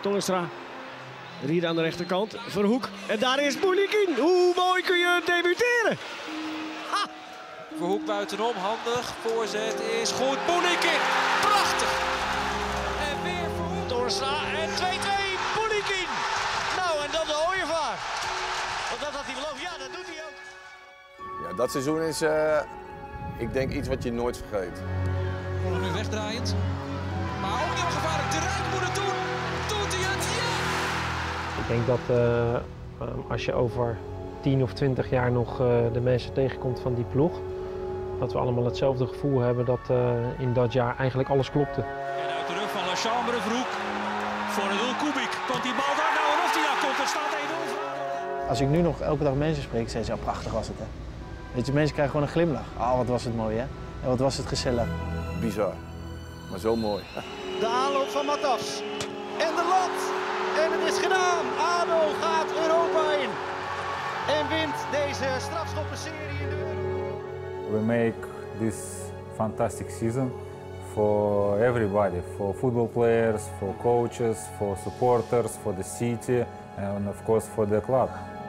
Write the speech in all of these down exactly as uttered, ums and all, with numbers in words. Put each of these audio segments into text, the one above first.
Toornstra. Hier aan de rechterkant. Verhoek. En daar is Boulikin. Hoe mooi kun je debuteren? Ha! Verhoek buitenom. Handig. Voorzet is goed. Boulikin. Prachtig. En weer Verhoek. Toornstra. En twee-twee. Boulikin. Nou, en dan de ooievaar. Want dat had hij beloofd. Ja, dat doet hij ook. Ja, dat seizoen is, uh, ik denk, iets wat je nooit vergeet. Nu wegdraaiend. Maar ook heel gevaarlijk. De Rijk moet het doen. Doet hij het? Ja! Ik denk dat uh, als je over tien of twintig jaar nog uh, de mensen tegenkomt van die ploeg, dat we allemaal hetzelfde gevoel hebben dat uh, in dat jaar eigenlijk alles klopte. En uit de rug van Lachambre, Vroek. Voor de doel Kubik. Komt die bal daar nou en of die nou komt, er staat één nul. Als ik nu nog elke dag mensen spreek, zeggen ze, prachtig was het, hè. Weet je, mensen krijgen gewoon een glimlach. Ah, wat was het mooi, hè. En wat was het gezellig. Bizar, maar zo mooi. De aanloop van Matas. En de lat. En het is gedaan. ADO gaat Europa in. En wint deze strafschoppenserie in de Euro. We make this fantastic season for everybody, for football players, for coaches, for supporters, for the city, and of course for the club.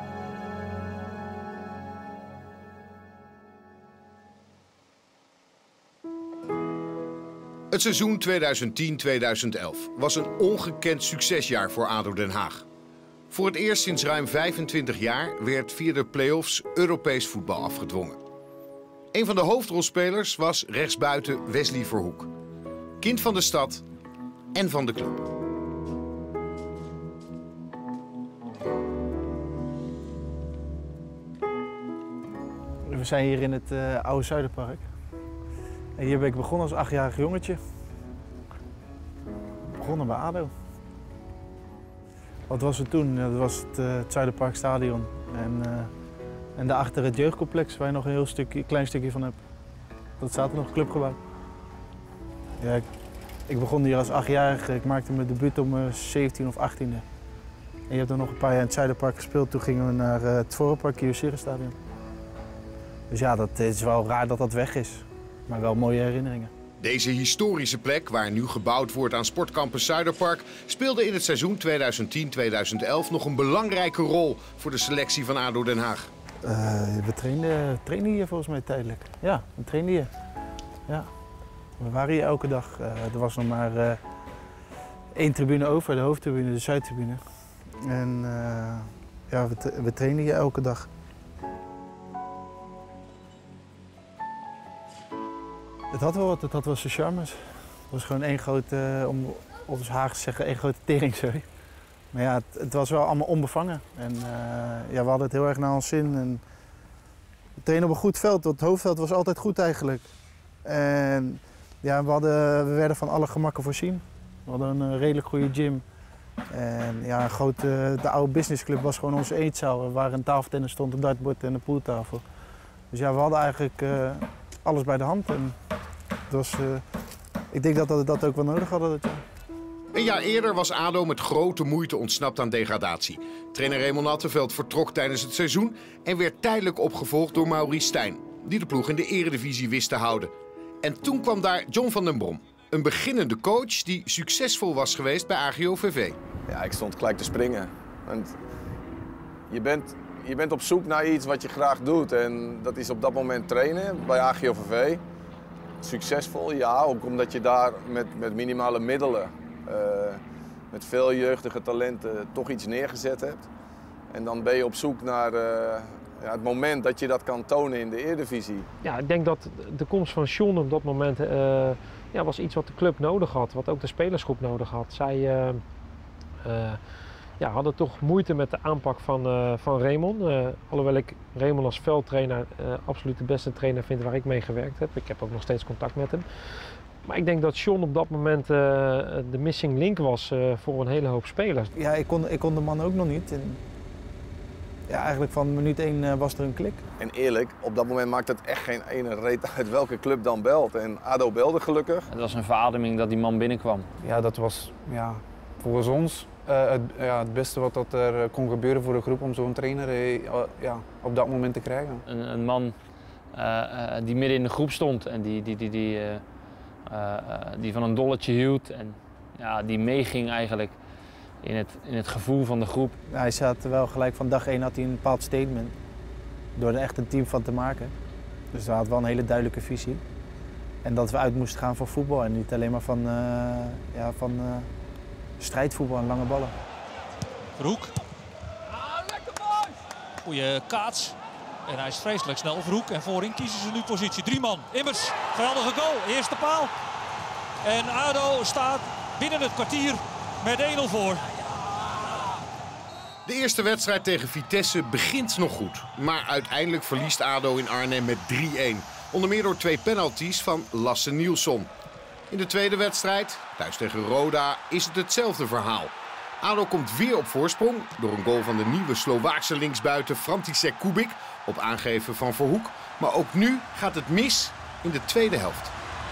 Het seizoen tweeduizend tien tweeduizend elf was een ongekend succesjaar voor ADO Den Haag. Voor het eerst sinds ruim vijfentwintig jaar werd via de play-offs Europees voetbal afgedwongen. Een van de hoofdrolspelers was rechtsbuiten Wesley Verhoek. Kind van de stad en van de club. We zijn hier in het uh, oude Zuiderpark. En hier ben ik begonnen als achtjarig jongetje. Begonnen bij ADO. Wat was het toen? Dat was het, uh, het Zuiderparkstadion. En, uh, en daarachter het jeugdcomplex, waar je nog een heel stukje, klein stukje van hebt. Dat staat er nog, clubgebouw. Ja, ik, ik begon hier als achtjarige. Ik maakte mijn debuut om mijn zeventiende of achttiende. En je hebt er nog een paar jaar in het Zuiderpark gespeeld. Toen gingen we naar uh, het Voorpark, Kyocera-stadion. Dus ja, dat is wel raar dat dat weg is. Maar wel mooie herinneringen. Deze historische plek, waar nu gebouwd wordt aan Sportcampus Zuiderpark, speelde in het seizoen tweeduizend tien tweeduizend elf nog een belangrijke rol voor de selectie van ADO Den Haag. Uh, we trainden, trainden hier volgens mij tijdelijk. Ja, we trainden hier. Ja. We waren hier elke dag. Uh, er was nog maar uh, één tribune over, de hoofdtribune, de Zuidtribune. En uh, ja, we, tra we trainden hier elke dag. Het had wel wat, het had wel zijn charmes. Het was gewoon één grote, om op het Haag te zeggen, één grote teringzooi. Maar ja, het, het was wel allemaal onbevangen. En uh, ja, we hadden het heel erg naar ons zin. En we trainen op een goed veld, want het hoofdveld was altijd goed eigenlijk. En ja, we, hadden, we werden van alle gemakken voorzien. We hadden een redelijk goede gym. En ja, een grote, de oude businessclub was gewoon onze eetzaal, waar een tafeltennis stond, een dartbord en een pooltafel. Dus ja, we hadden eigenlijk uh, alles bij de hand. En het was, uh, ik denk dat we dat ook wel nodig hadden. Dat jaar. Een jaar eerder was ADO met grote moeite ontsnapt aan degradatie. Trainer Raymond Attenveld vertrok tijdens het seizoen en werd tijdelijk opgevolgd door Maurice Stijn, die de ploeg in de eredivisie wist te houden. En toen kwam daar John van den Brom, een beginnende coach die succesvol was geweest bij A G O V V. Ja, ik stond gelijk te springen. Want je bent, je bent op zoek naar iets wat je graag doet en dat is op dat moment trainen bij A G O V V. Succesvol, ja, ook omdat je daar met, met minimale middelen, uh, met veel jeugdige talenten, toch iets neergezet hebt. En dan ben je op zoek naar uh, ja, het moment dat je dat kan tonen in de Eredivisie. Ja, ik denk dat de komst van John op dat moment uh, ja, was iets wat de club nodig had, wat ook de spelersgroep nodig had. Zij uh, uh, ja, hadden toch moeite met de aanpak van, uh, van Raymond. Uh, alhoewel ik Raymond als veldtrainer uh, absoluut de beste trainer vind waar ik mee gewerkt heb. Ik heb ook nog steeds contact met hem. Maar ik denk dat John op dat moment uh, de missing link was uh, voor een hele hoop spelers. Ja, ik kon, ik kon de man ook nog niet. En ja, eigenlijk van minuut één uh, was er een klik. En eerlijk, op dat moment maakt het echt geen ene reet uit welke club dan belt. En ADO belde gelukkig. Het was een verademing dat die man binnenkwam. Ja, dat was ja, volgens ons uh, het, ja, het beste wat dat er kon gebeuren voor de groep om zo'n trainer uh, ja, op dat moment te krijgen. Een, een man uh, uh, die midden in de groep stond en die, die, die, die, uh, uh, die van een dolletje hield en ja, die meeging eigenlijk. in het, in het gevoel van de groep. Hij zat wel gelijk van dag één had hij een bepaald statement. Door er echt een team van te maken. Dus hij had wel een hele duidelijke visie. En dat we uit moesten gaan voor voetbal en niet alleen maar van, uh, ja, van uh, strijdvoetbal en lange ballen. Verhoek. Goeie kaats. En hij is vreselijk snel. Verhoek en voorin kiezen ze nu positie. Drie man. Immers. Geweldige goal. Eerste paal. En ADO staat binnen het kwartier met één nul voor. De eerste wedstrijd tegen Vitesse begint nog goed. Maar uiteindelijk verliest ADO in Arnhem met drie-een. Onder meer door twee penalties van Lasse Nielsson. In de tweede wedstrijd, thuis tegen Roda, is het hetzelfde verhaal. ADO komt weer op voorsprong door een goal van de nieuwe Slovaakse linksbuiten František Kubik op aangeven van Verhoek. Maar ook nu gaat het mis in de tweede helft.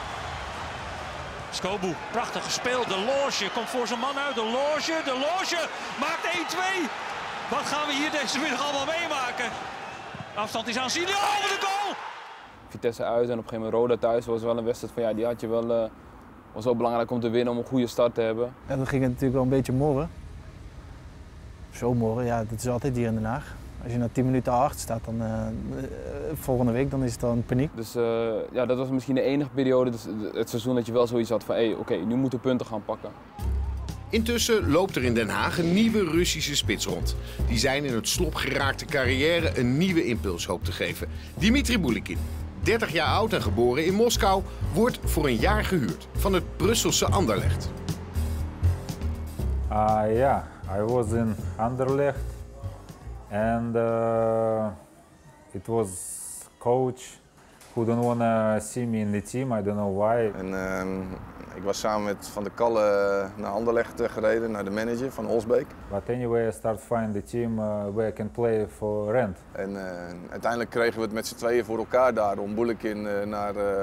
Skobu, prachtig gespeeld. De Loge komt voor zijn man uit. De Loge, de Loge maakt één-twee. Wat gaan we hier deze middag allemaal meemaken? Afstand is aanzienlijk. Oh, wat een goal! Vitesse uit en op een gegeven moment Roda thuis was wel een wedstrijd van ja, die had je wel, uh, was wel belangrijk om te winnen, om een goede start te hebben. En dan ging het natuurlijk wel een beetje morren. Zo morren, ja, dat is altijd hier in Den Haag. Als je na tien minuten achter staat, dan uh, volgende week dan is het dan paniek. Dus uh, ja, dat was misschien de enige periode, dus het seizoen dat je wel zoiets had van hé, hey, oké, okay, nu moeten we punten gaan pakken. Intussen loopt er in Den Haag een nieuwe Russische spits rond. Die zijn in het slop geraakte carrière een nieuwe impuls hoopt te geven. Dimitri Bulikin, dertig jaar oud en geboren in Moskou, wordt voor een jaar gehuurd van het Brusselse Anderlecht. Ja, uh, yeah, I was in Anderlecht and uh, it was coach who don't want to see me in the team. I don't know why. En, uh, ik was samen met Van der Kalle naar Anderlecht gereden, naar de manager van Holsbeek. But anyway, I start find the team uh, where I can play for rent. En uh, uiteindelijk kregen we het met z'n tweeën voor elkaar daar om Bulikin uh, naar, uh,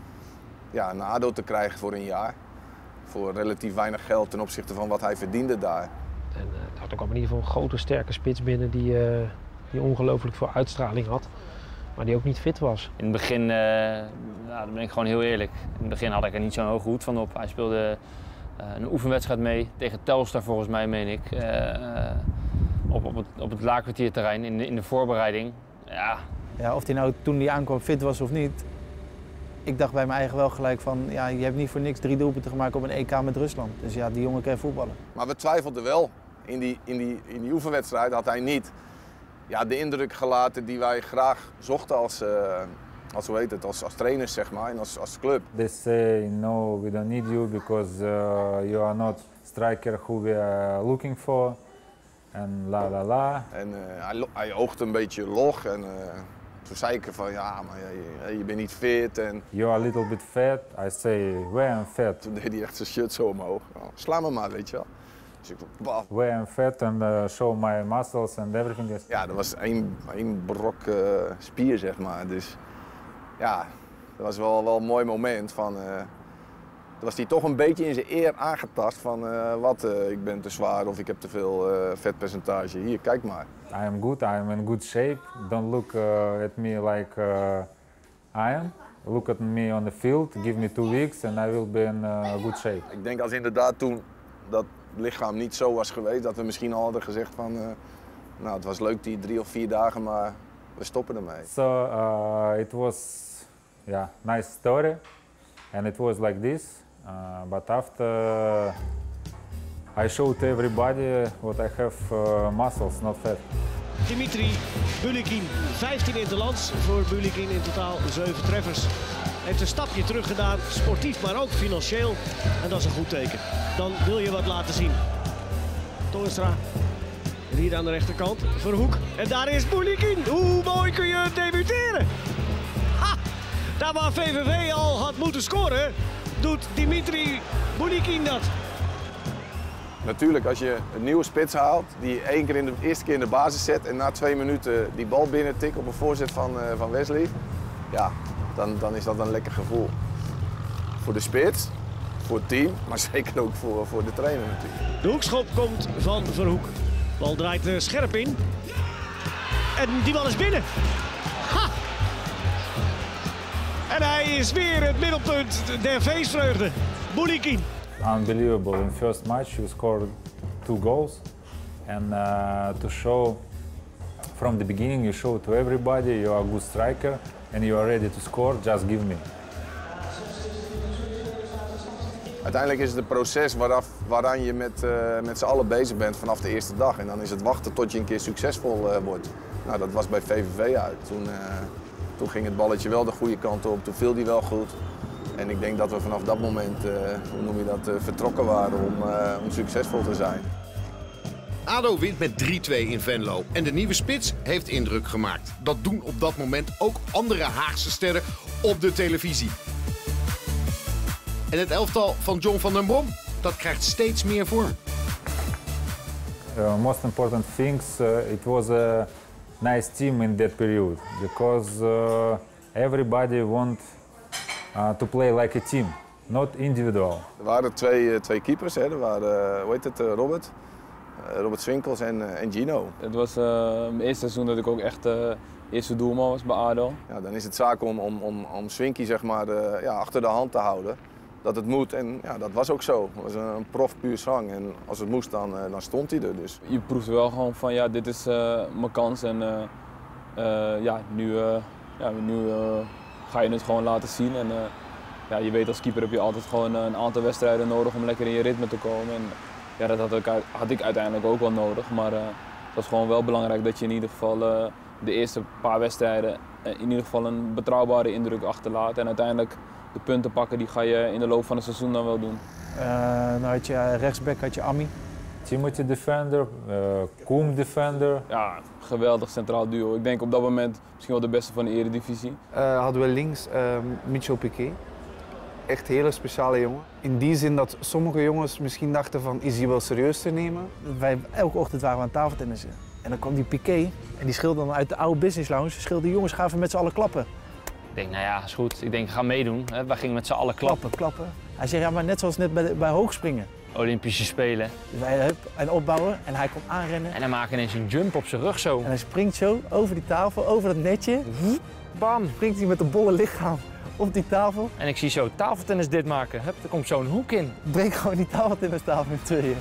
ja, naar ADO te krijgen voor een jaar. Voor relatief weinig geld ten opzichte van wat hij verdiende daar. En uh, er had ook allemaal in ieder geval een grote, sterke spits binnen die, uh, die ongelooflijk veel uitstraling had. Maar die ook niet fit was. In het begin, uh, nou, dan ben ik gewoon heel eerlijk. In het begin had ik er niet zo'n hoge hoed van op. Hij speelde uh, een oefenwedstrijd mee, tegen Telstar volgens mij, meen ik. Uh, uh, op, op het, op het laakkwartierterrein in de, in de voorbereiding. Ja. Ja, of hij nou toen hij aankwam fit was of niet. Ik dacht bij mijn eigen wel gelijk van, ja, je hebt niet voor niks drie doelpunten gemaakt op een E K met Rusland. Dus ja, die jongen kan voetballen. Maar we twijfelden wel. In die, in die, in die oefenwedstrijd had hij niet ja, de indruk gelaten die wij graag zochten als, uh, als, hoe heet het, als, als trainers, zeg maar, en als, als club. They say, no, we don't need you because uh, you are not striker who we are looking for. En la la la. En uh, hij, hij oogde een beetje log en uh, toen zei ik van, ja, maar je, je bent niet fit. En you are a little bit fat. I say, where I'm fat. Toen deed hij echt zijn shirt zo omhoog. Nou, sla me maar, weet je wel. Dus ik, baf. Where I'm fat and uh, show my muscles and everything. Is... Ja, dat was één, één brok uh, spier, zeg maar. Dus ja, dat was wel, wel een mooi moment. Van, uh, toen was hij toch een beetje in zijn eer aangetast van uh, wat, uh, ik ben te zwaar of ik heb te veel uh, vetpercentage. Hier, kijk maar. I am good, I am in good shape. Don't look uh, at me like uh, I am. Look at me on the field, give me two weeks and I will be in uh, good shape. Ik denk als inderdaad toen dat lichaam niet zo was geweest, dat we misschien al hadden gezegd van, uh, nou het was leuk die drie of vier dagen, maar we stoppen ermee. So uh, it was, yeah, nice story, and it was like this. Uh, but after I showed everybody what I have uh, muscles, not fat. Dimitri Bulikin, vijftien interlands voor Bulikin, in totaal zeven treffers. Hij heeft een stapje terug gedaan, sportief maar ook financieel. En dat is een goed teken. Dan wil je wat laten zien. Toornstra, hier aan de rechterkant, Verhoek. En daar is Bulikin. Hoe mooi kun je debuteren? Ha! Daar waar V V V al had moeten scoren, doet Dimitri Bulikin dat. Natuurlijk, als je een nieuwe spits haalt, die één keer in de eerste keer in de basis zet en na twee minuten die bal binnen tikt op een voorzet van, uh, van Wesley, ja, dan, dan is dat een lekker gevoel. Voor de spits, voor het team, maar zeker ook voor, voor de trainer natuurlijk. De hoekschop komt van Verhoek. De bal draait uh, scherp in. En die bal is binnen. Ha! En hij is weer het middelpunt der feestvreugde. Bulikin. Unbelievable. In first match you scored two goals. And uh, to show from the beginning, you show to everybody you are a good striker and you are ready to score, just give me. Uiteindelijk is het een proces waaraf, waaraan je met, uh, met z'n allen bezig bent vanaf de eerste dag. En dan is het wachten tot je een keer succesvol uh, wordt. Nou, dat was bij V V V uit. Toen, uh, toen ging het balletje wel de goede kant op, toen viel die wel goed. En ik denk dat we vanaf dat moment, uh, hoe noem je dat, uh, vertrokken waren om, uh, om succesvol te zijn. ADO wint met drie twee in Venlo en de nieuwe spits heeft indruk gemaakt. Dat doen op dat moment ook andere Haagse sterren op de televisie. En het elftal van John van den Brom, dat krijgt steeds meer vorm. Uh, most important things, uh, it was a nice team in that period because uh, everybody want uh, to play like a team, not individual. Er waren twee, uh, twee keepers, hè. Er waren, uh, hoe heet het, uh, Robert? Uh, Robert Swinkels en, uh, en Gino. Het was uh, mijn eerste seizoen dat ik ook echt uh, eerste doelman was bij ADO. Ja, dan is het zaak om, om, om, om Swinky zeg maar, uh, ja, achter de hand te houden. Dat het moet en ja, dat was ook zo. Het was een, een prof puur zang en als het moest dan, uh, dan stond hij er dus. Je proeft wel gewoon van ja, dit is uh, mijn kans en uh, uh, ja, nu, uh, ja, nu uh, ga je het gewoon laten zien. En, uh, ja, je weet als keeper heb je altijd gewoon een aantal wedstrijden nodig om lekker in je ritme te komen. En, ja, dat had ik, had ik uiteindelijk ook wel nodig, maar uh, het was gewoon wel belangrijk dat je in ieder geval uh, de eerste paar wedstrijden uh, in ieder geval een betrouwbare indruk achterlaat. En uiteindelijk de punten pakken, die ga je in de loop van het seizoen dan wel doen. Uh, dan had je rechtsback, had je Ami. Timothy defender, uh, Koem defender. Ja, geweldig centraal duo. Ik denk op dat moment misschien wel de beste van de Eredivisie. Uh, hadden we links uh, Mitchell Piquet. Echt een hele speciale jongen. In die zin dat sommige jongens misschien dachten van, is hij wel serieus te nemen? Wij, elke ochtend waren we aan tafeltennissen. En dan kwam die Piquet en die schreeuwde dan uit de oude business lounge. Schreeuwde, jongens, gaan we met z'n allen klappen. Ik denk, nou ja, is goed. Ik denk, ga meedoen. Wij gingen met z'n allen klappen. Klappen, klappen. Hij zei, ja, maar net zoals net bij, bij hoogspringen. Olympische Spelen. Dus wij hup, en opbouwen en hij komt aanrennen. En hij maakt ineens een jump op zijn rug zo. En hij springt zo over die tafel, over dat netje. Bam! Springt hij met een bolle lichaam op die tafel. En ik zie zo tafeltennis dit maken. Hup, er komt zo'n hoek in. Breek gewoon die tafeltennistafel in tweeën.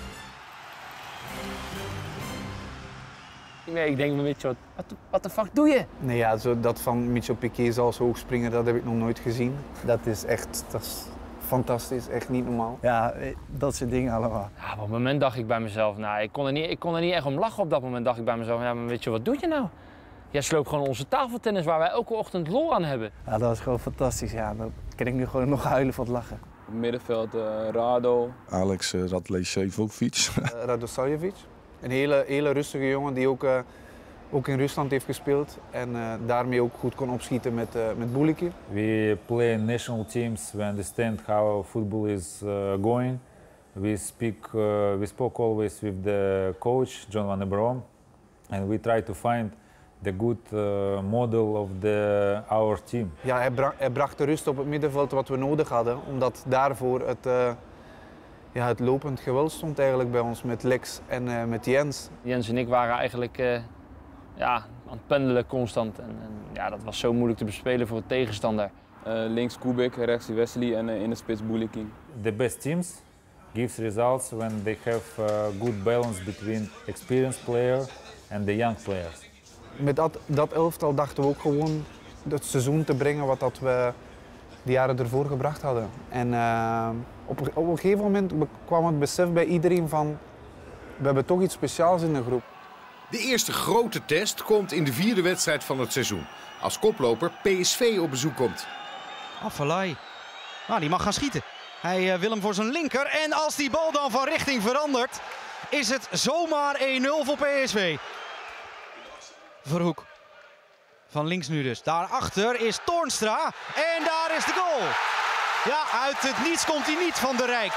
Nee, ik denk een beetje, wat, wat de fuck doe je? Nee, ja, zo, dat van Mitchell Piquet als hoogspringer, dat heb ik nog nooit gezien. Dat is echt, dat is fantastisch, echt niet normaal. Ja, dat soort dingen allemaal. Ja, op een moment dacht ik bij mezelf, nou, ik kon, er niet, ik kon er niet echt om lachen op dat moment. Dacht ik bij mezelf, ja, maar weet je, wat doe je nou? Jij sloopt gewoon onze tafeltennis waar wij elke ochtend lol aan hebben. Ja, dat was gewoon fantastisch. Ja, dan kan ik nu gewoon nog huilen van het lachen. Op het middenveld uh, Rado. Alex uh, Radlejcevic. uh, Radosavljevic. Een hele, hele rustige jongen die ook, uh, ook in Rusland heeft gespeeld. En uh, daarmee ook goed kon opschieten met, uh, met Boulikin. We play in national teams, we understand how football is uh, going. We, speak, uh, we spoke always with the coach, John van den Brom. And we try to find the good uh, model of the, our team. Ja, hij, bra hij bracht de rust op het middenveld wat we nodig hadden, omdat daarvoor het, uh, ja, het lopend geweld stond eigenlijk bij ons met Lex en uh, met Jens. Jens en ik waren eigenlijk uh, ja, aan het pendelen constant en, en ja, dat was zo moeilijk te bespelen voor de tegenstander. Uh, links Kubik, rechts Wesley en uh, in de spits Boulikin. The best teams gives results when they have a good balance between experienced player and the young players. Met dat, dat elftal dachten we ook gewoon het seizoen te brengen wat dat we de jaren ervoor gebracht hadden. En uh, op, op een gegeven moment kwam het besef bij iedereen van, we hebben toch iets speciaals in de groep. De eerste grote test komt in de vierde wedstrijd van het seizoen. Als koploper P S V op bezoek komt. Afellay. Nou, die mag gaan schieten. Hij uh, wil hem voor zijn linker. En als die bal dan van richting verandert, is het zomaar één nul voor P S V. Verhoek. Van links nu dus. Daarachter is Toornstra. En daar is de goal. Ja, uit het niets komt hij niet van de Rijk.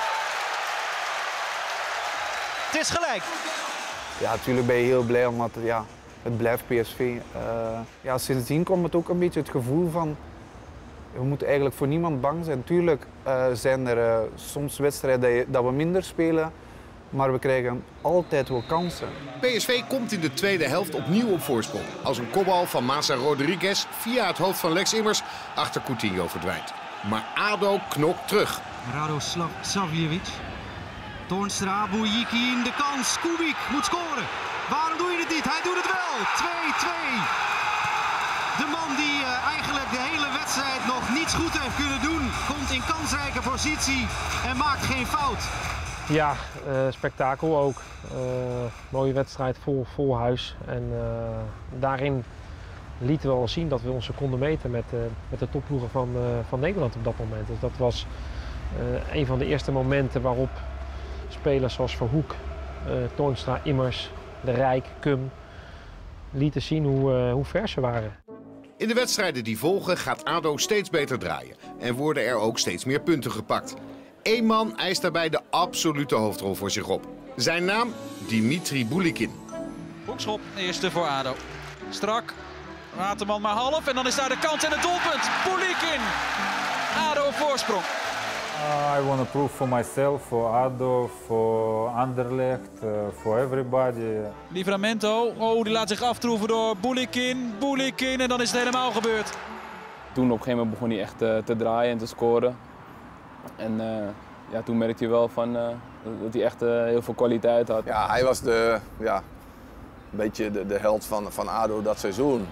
Het is gelijk. Ja, natuurlijk ben je heel blij, omdat ja, het blijft P S V. Uh, ja, sindsdien kwam het ook een beetje het gevoel van, we moeten eigenlijk voor niemand bang zijn. Tuurlijk uh, zijn er uh, soms wedstrijden dat, je, dat we minder spelen, maar we krijgen altijd wel kansen. P S V komt in de tweede helft opnieuw op voorsprong. Als een kopbal van Massa Rodriguez via het hoofd van Lex Immers achter Coutinho verdwijnt. Maar ADO knokt terug. Rado Savljevic. Toornstra, Boulikin, de kans. Kubik moet scoren. Waarom doe je het niet? Hij doet het wel. twee twee. De man die uh, eigenlijk de hele wedstrijd nog niets goed heeft kunnen doen, komt in kansrijke positie en maakt geen fout. Ja, uh, spektakel ook. Uh, mooie wedstrijd, vol, vol huis. En uh, daarin lieten we al zien dat we ons konden meten met, uh, met de topploegen van, uh, van Nederland op dat moment. Dus dat was uh, een van de eerste momenten waarop spelers zoals Verhoek, uh, Toornstra, Immers, De Rijk, Cum lieten zien hoe, uh, hoe ver ze waren. In de wedstrijden die volgen gaat A D O steeds beter draaien en worden er ook steeds meer punten gepakt. Eén man eist daarbij de absolute hoofdrol voor zich op. Zijn naam Dimitri Boulikin. Hoekschop, eerste voor A D O. Strak, Waterman maar half en dan is daar de kans en het doelpunt. Boulikin, A D O voorsprong. Uh, I want to prove for myself, for A D O, for Anderlecht, uh, for everybody. Livramento, oh, die laat zich aftroeven door Boulikin. Boulikin en dan is het helemaal gebeurd. Toen op een gegeven moment begon hij echt uh, te draaien en te scoren. En uh, ja, toen merkte je wel van, uh, dat hij echt uh, heel veel kwaliteit had. Ja, hij was de, ja, een beetje de, de held van, van A D O dat seizoen.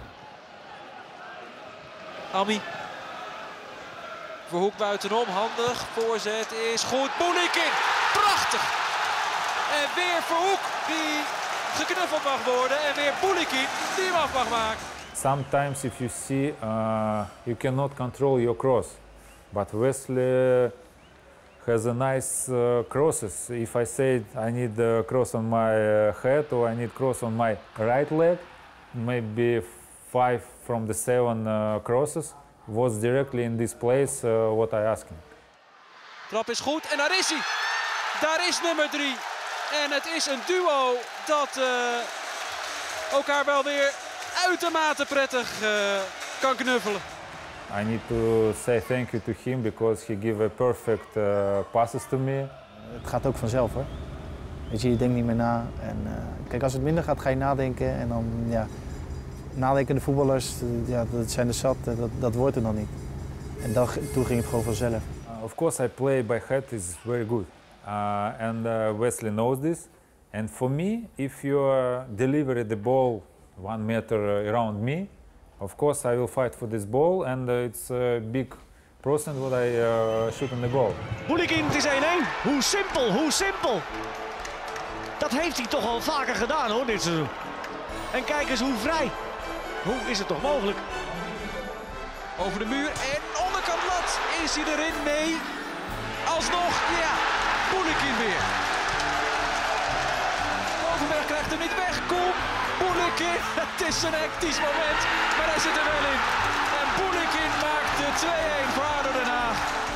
Ami. Verhoek buitenom, handig. Voorzet is goed. Boulikin, prachtig. En weer Verhoek die geknuffeld mag worden. En weer Boulikin die hem af mag maken. Sometimes if you see, uh, you cannot control your cross. But Wesley has a nice uh, crosses. If I say I need a cross on my uh, head or I need cross on my right leg, maybe five from the seven uh, crosses was directly in this place uh, what I asked him. Trap is goed en daar is hij. Daar is nummer drie. En het is een duo dat uh, elkaar wel weer uitermate prettig uh, kan knuffelen. I need to say thank you to him because he gave a perfect uh, passes to me. Het gaat ook vanzelf hoor. Weet je, je denkt niet meer na. En, uh, kijk, als het minder gaat, ga je nadenken. En dan, ja, nadenkende voetballers, ja, dat zijn de zat, dat, dat wordt er dan niet. En dan, toen ging het gewoon vanzelf. Uh, of course, I play by head is very good. Uh, and uh, Wesley knows this. And for me, if you uh, deliver the ball one meter around me, of course I will fight for this ball. And uh, it's a big percent what I uh, shoot on the goal. Boulikin, het is één één. Hoe simpel, hoe simpel. Dat heeft hij toch al vaker gedaan hoor, dit seizoen. En kijk eens hoe vrij. Hoe is het toch mogelijk? Over de muur en onderkant lat. Is hij erin? Nee. Alsnog, ja. Boulikin weer. Bovenberg krijgt hem niet weg. Kom. Boulikin. Het is een hectisch moment. Maar hij zit er wel in. En Boulikin maakt de twee één voor A D O Den Haag.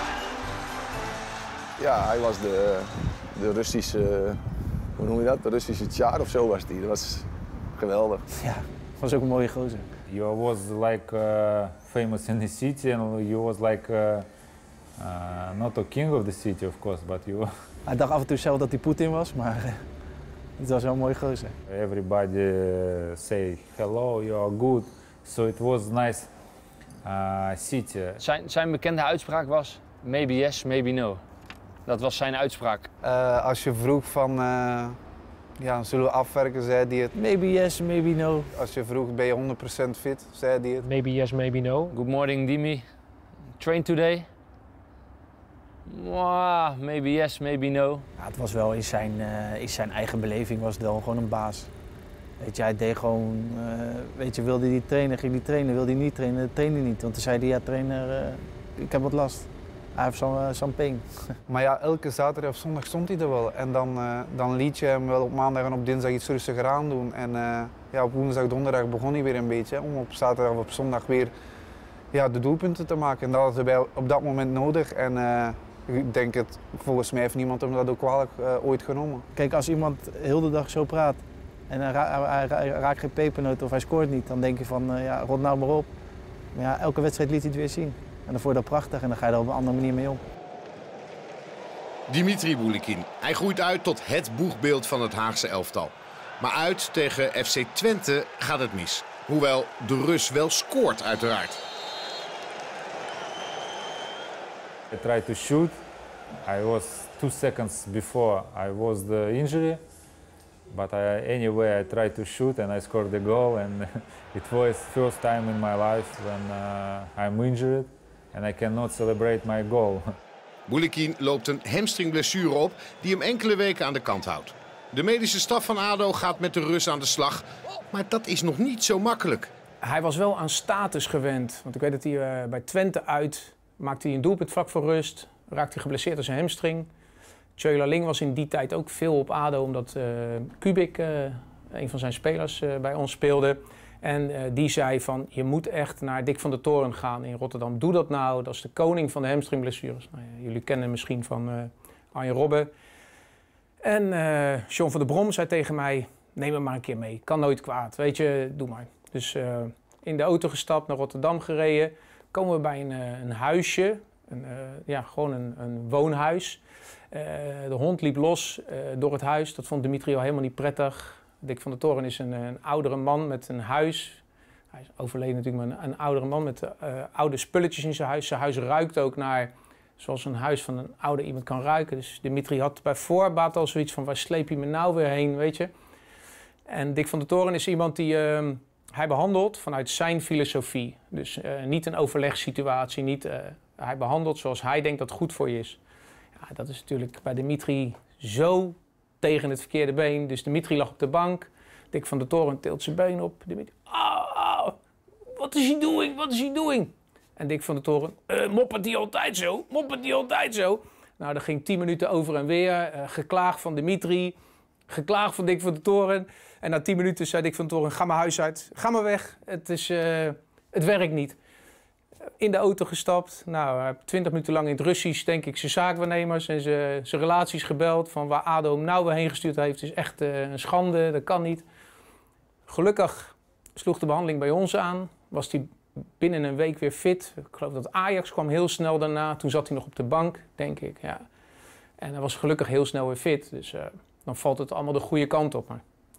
Ja, hij was de, de Russische, hoe noem je dat? De Russische Tsar of zo was hij. Dat was geweldig. Ja, was ook een mooie gozer. You was like uh, famous in the city and you was like uh, uh, not a king of the city of course, but you. Hij dacht af en toe zelf dat hij Poetin was, maar uh, het was wel een mooie gozer. Everybody uh, say hello, you are good. So it was nice uh, city. Zijn, zijn bekende uitspraak was maybe yes, maybe no. Dat was zijn uitspraak. Uh, als je vroeg van, uh, ja, zullen we afwerken, zei hij het. Maybe yes, maybe no. Als je vroeg, ben je honderd procent fit, zei hij het. Maybe yes, maybe no. Good morning, Dimi. Train today? Wow, maybe yes, maybe no. Ja, het was wel in zijn, uh, in zijn eigen beleving was het wel gewoon een baas. Weet je, hij deed gewoon, uh, weet je, wilde hij trainen, ging hij trainen, wilde hij niet trainen, trainde hij niet. Want toen zei hij, ja trainer, uh, ik heb wat last. Hij heeft zo'n uh, zo'n ping. Maar ja, elke zaterdag of zondag stond hij er wel. En dan, uh, dan liet je hem wel op maandag en op dinsdag iets rustiger aan doen. En uh, ja, op woensdag, donderdag begon hij weer een beetje. Om op zaterdag of op zondag weer ja, de doelpunten te maken. En dat hadden wij op dat moment nodig. En uh, ik denk het, volgens mij heeft niemand hem dat ook kwalijk uh, ooit genomen. Kijk, als iemand heel de dag zo praat en hij, ra hij, ra hij raakt geen pepernoot of hij scoort niet, dan denk je van, uh, ja, rot nou maar op. Maar ja, elke wedstrijd liet hij het weer zien. En dan vond je dat prachtig en dan ga je er op een andere manier mee om. Dimitri Boulikin. Hij groeit uit tot het boegbeeld van het Haagse elftal. Maar uit tegen F C Twente gaat het mis. Hoewel de Rus wel scoort uiteraard. I tried to shoot. I was two seconds before I was the injury. But I, anyway, I tried to shoot and I scored the goal. And it was first time in my life when uh, I'm injured and I cannot celebrate my goal. Boulikin loopt een hamstringblessure op die hem enkele weken aan de kant houdt. De medische staf van A D O gaat met de Rus aan de slag, maar dat is nog niet zo makkelijk. Hij was wel aan status gewend, want ik weet dat hij uh, bij Twente uit maakte hij een doelpunt vlak voor rust, raakte hij geblesseerd aan zijn hamstring. Tjöla Ling was in die tijd ook veel op A D O, omdat uh, Kubik, uh, een van zijn spelers, uh, bij ons speelde. En uh, die zei van, je moet echt naar Dick van der Toren gaan in Rotterdam. Doe dat nou, dat is de koning van de hamstringblessures. Nou ja, jullie kennen hem misschien van uh, Arjen Robben. En uh, John van der Brom zei tegen mij, neem hem maar een keer mee. Kan nooit kwaad, weet je, doe maar. Dus uh, in de auto gestapt, naar Rotterdam gereden. Komen we bij een, uh, een huisje, een, uh, ja, gewoon een, een woonhuis. Uh, de hond liep los uh, door het huis, dat vond Dimitri al helemaal niet prettig. Dick van der Toren is een, een oudere man met een huis. Hij is overleden natuurlijk, maar een, een oudere man met uh, oude spulletjes in zijn huis. Zijn huis ruikt ook naar, zoals een huis van een oude iemand kan ruiken. Dus Dimitri had bij voorbaat al zoiets van, waar sleep je me nou weer heen, weet je. En Dick van der Toren is iemand die uh, hij behandelt vanuit zijn filosofie. Dus uh, niet een overlegssituatie, niet, uh, hij behandelt zoals hij denkt dat goed voor je is. Ja, dat is natuurlijk bij Dimitri zo tegen het verkeerde been. Dus Dimitri lag op de bank. Dick van der Toren tilt zijn been op. Dimitri, oh, oh, what is he doing? What is he doing? En Dick van der Toren, uh, moppert die altijd zo? Moppert die altijd zo? Nou, dat ging tien minuten over en weer. Uh, geklaagd van Dimitri. Geklaagd van Dick van der Toren. En na tien minuten zei Dick van der Toren, ga mijn huis uit. Ga maar weg. Het, is, uh, het werkt niet. In de auto gestapt. Nou, hij heeft twintig minuten lang in het Russisch, denk ik, zijn zaakwaarnemers en zijn, zijn relaties gebeld. Van waar A D O hem nou weer heen gestuurd heeft, is echt uh, een schande, dat kan niet. Gelukkig sloeg de behandeling bij ons aan. Was hij binnen een week weer fit. Ik geloof dat Ajax kwam heel snel daarna. Toen zat hij nog op de bank, denk ik. Ja. En hij was gelukkig heel snel weer fit. Dus uh, dan valt het allemaal de goede kant op. Maar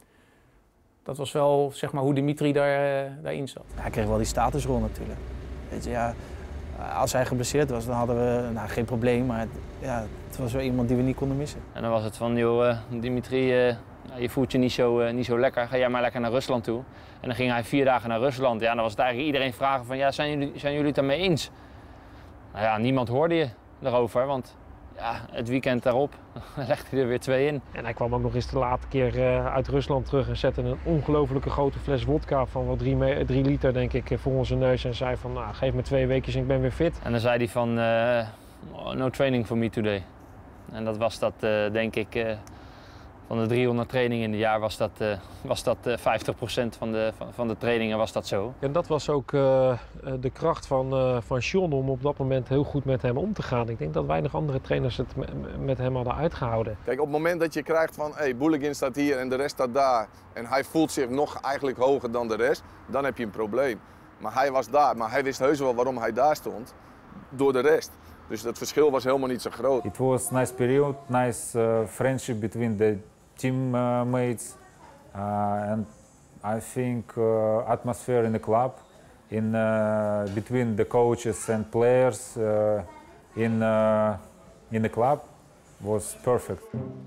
dat was wel, zeg maar, hoe Dimitri daar, uh, daarin zat. Hij kreeg wel die statusrol natuurlijk. Weet je, ja, als hij geblesseerd was, dan hadden we nou, geen probleem, maar het, ja, het was wel iemand die we niet konden missen. En dan was het van, joh, uh, Dimitri, uh, je voelt je niet zo, uh, niet zo lekker, ga jij maar lekker naar Rusland toe. En dan ging hij vier dagen naar Rusland. Ja, dan was het eigenlijk iedereen vragen van, ja, zijn jullie, zijn jullie het daarmee eens? Nou ja, niemand hoorde je erover, want ja, het weekend daarop legde hij er weer twee in. En hij kwam ook nog eens de laatste keer uh, uit Rusland terug en zette een ongelofelijke grote fles wodka van wat drie, me- drie liter, denk ik, voor onze neus. En zei van, nou, geef me twee weekjes en ik ben weer fit. En dan zei hij van, uh, no training for me today. En dat was dat, uh, denk ik, uh, van de driehonderd trainingen in het jaar was dat, uh, was dat uh, vijftig procent van de, van, van de trainingen was dat zo. En dat was ook uh, de kracht van, uh, van John om op dat moment heel goed met hem om te gaan. Ik denk dat weinig andere trainers het met hem hadden uitgehouden. Kijk, op het moment dat je krijgt van, hé, hey, Boulikin staat hier en de rest staat daar en hij voelt zich nog eigenlijk hoger dan de rest, dan heb je een probleem. Maar hij was daar, maar hij wist heus wel waarom hij daar stond, door de rest. Dus dat verschil was helemaal niet zo groot. It was a nice period, nice uh, friendship between the teammates, uh, and I think uh, atmosphere in the club, in uh, between the coaches and players, uh, in uh, in the club, was perfect.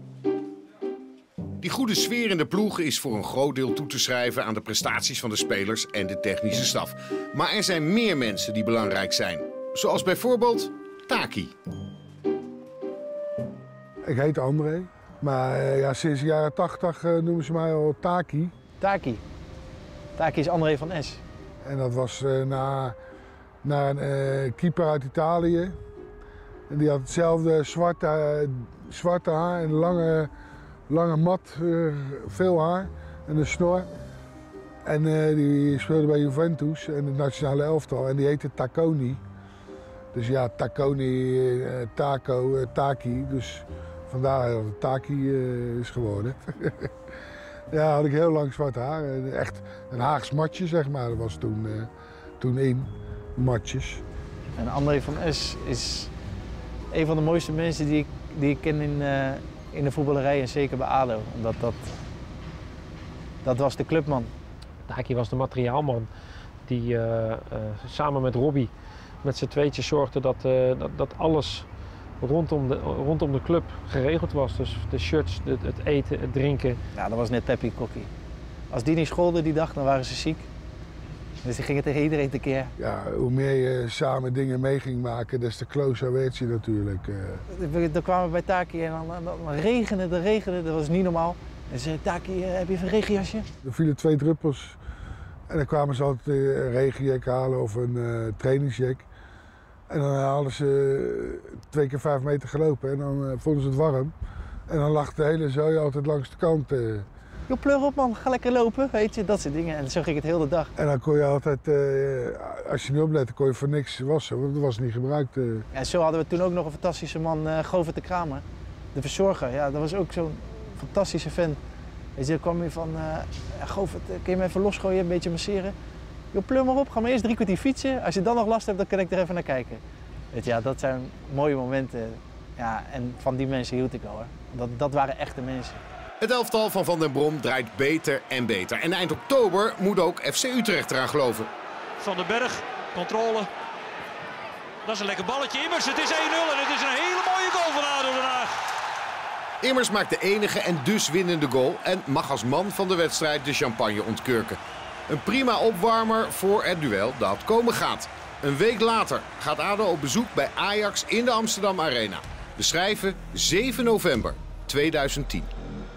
Die goede sfeer in de ploeg is voor een groot deel toe te schrijven aan de prestaties van de spelers en de technische staf. Maar er zijn meer mensen die belangrijk zijn, zoals bijvoorbeeld Taki. Ik heet André. Maar uh, ja, sinds de jaren tachtig uh, noemen ze mij al Taki. Taki. Taki is André van Es. En dat was uh, na, na een uh, keeper uit Italië. En die had hetzelfde zwarte, uh, zwarte haar en lange, lange mat, uh, veel haar en een snor. En uh, die speelde bij Juventus en het nationale elftal en die heette Tacconi. Dus ja, Tacconi, uh, Taco, uh, Taki. Dus vandaar dat het Taki uh, is geworden. Ja, had ik heel lang zwart haar. Echt een Haags matje, zeg maar. Dat was toen, uh, toen in, matjes. En André van Es is een van de mooiste mensen die ik, die ik ken in, uh, in de voetballerij en zeker bij A D O. Omdat dat, dat was de clubman. Taki was de materiaalman die uh, uh, samen met Robbie met z'n tweetjes zorgde dat, uh, dat, dat alles rondom de, rondom de club geregeld was. Dus de shirts, de, het eten, het drinken. Ja, dat was net Peppy Kokkie. Als die niet scholden die dag, dan waren ze ziek. Dus die gingen tegen iedereen tekeer. Ja, hoe meer je samen dingen mee ging maken, des te closer werd je natuurlijk. Uh. Dan kwamen we bij Taki en dan, dan, dan regende het, regende, dat was niet normaal. En ze zei, Taki, heb je even een regenjasje? Er vielen twee druppels en dan kwamen ze altijd een regenjack halen of een uh, trainingsjack. En dan hadden ze twee keer vijf meter gelopen en dan uh, vonden ze het warm. En dan lag de hele zooi altijd langs de kant. Uh. Joh, pleur op man, ga lekker lopen, weet je, dat soort dingen. En zo ging het heel de dag. En dan kon je altijd, uh, als je niet oplette, kon je voor niks wassen, want dat was niet gebruikt. Uh. En zo hadden we toen ook nog een fantastische man, uh, Govert de Kramer, de verzorger. Ja, dat was ook zo'n fantastische fan. Weet je, dan kwam je van, uh, Govert, kun je me even losgooien, een beetje masseren? Joh, pleur maar op, ga maar eerst drie kwartier fietsen. Als je dan nog last hebt, dan kan ik er even naar kijken. Weet je, ja, dat zijn mooie momenten. Ja, en van die mensen hield ik wel hoor. Dat, dat waren echte mensen. Het elftal van Van den Brom draait beter en beter. En eind oktober moet ook F C Utrecht eraan geloven. Van den Berg, controle. Dat is een lekker balletje. Immers, het is één nul en het is een hele mooie goal van ADO Den Haag. Immers maakt de enige en dus winnende goal en mag als man van de wedstrijd de champagne ontkurken. Een prima opwarmer voor het duel dat komen gaat. Een week later gaat ADO op bezoek bij Ajax in de Amsterdam Arena. We schrijven zeven november tweeduizend tien.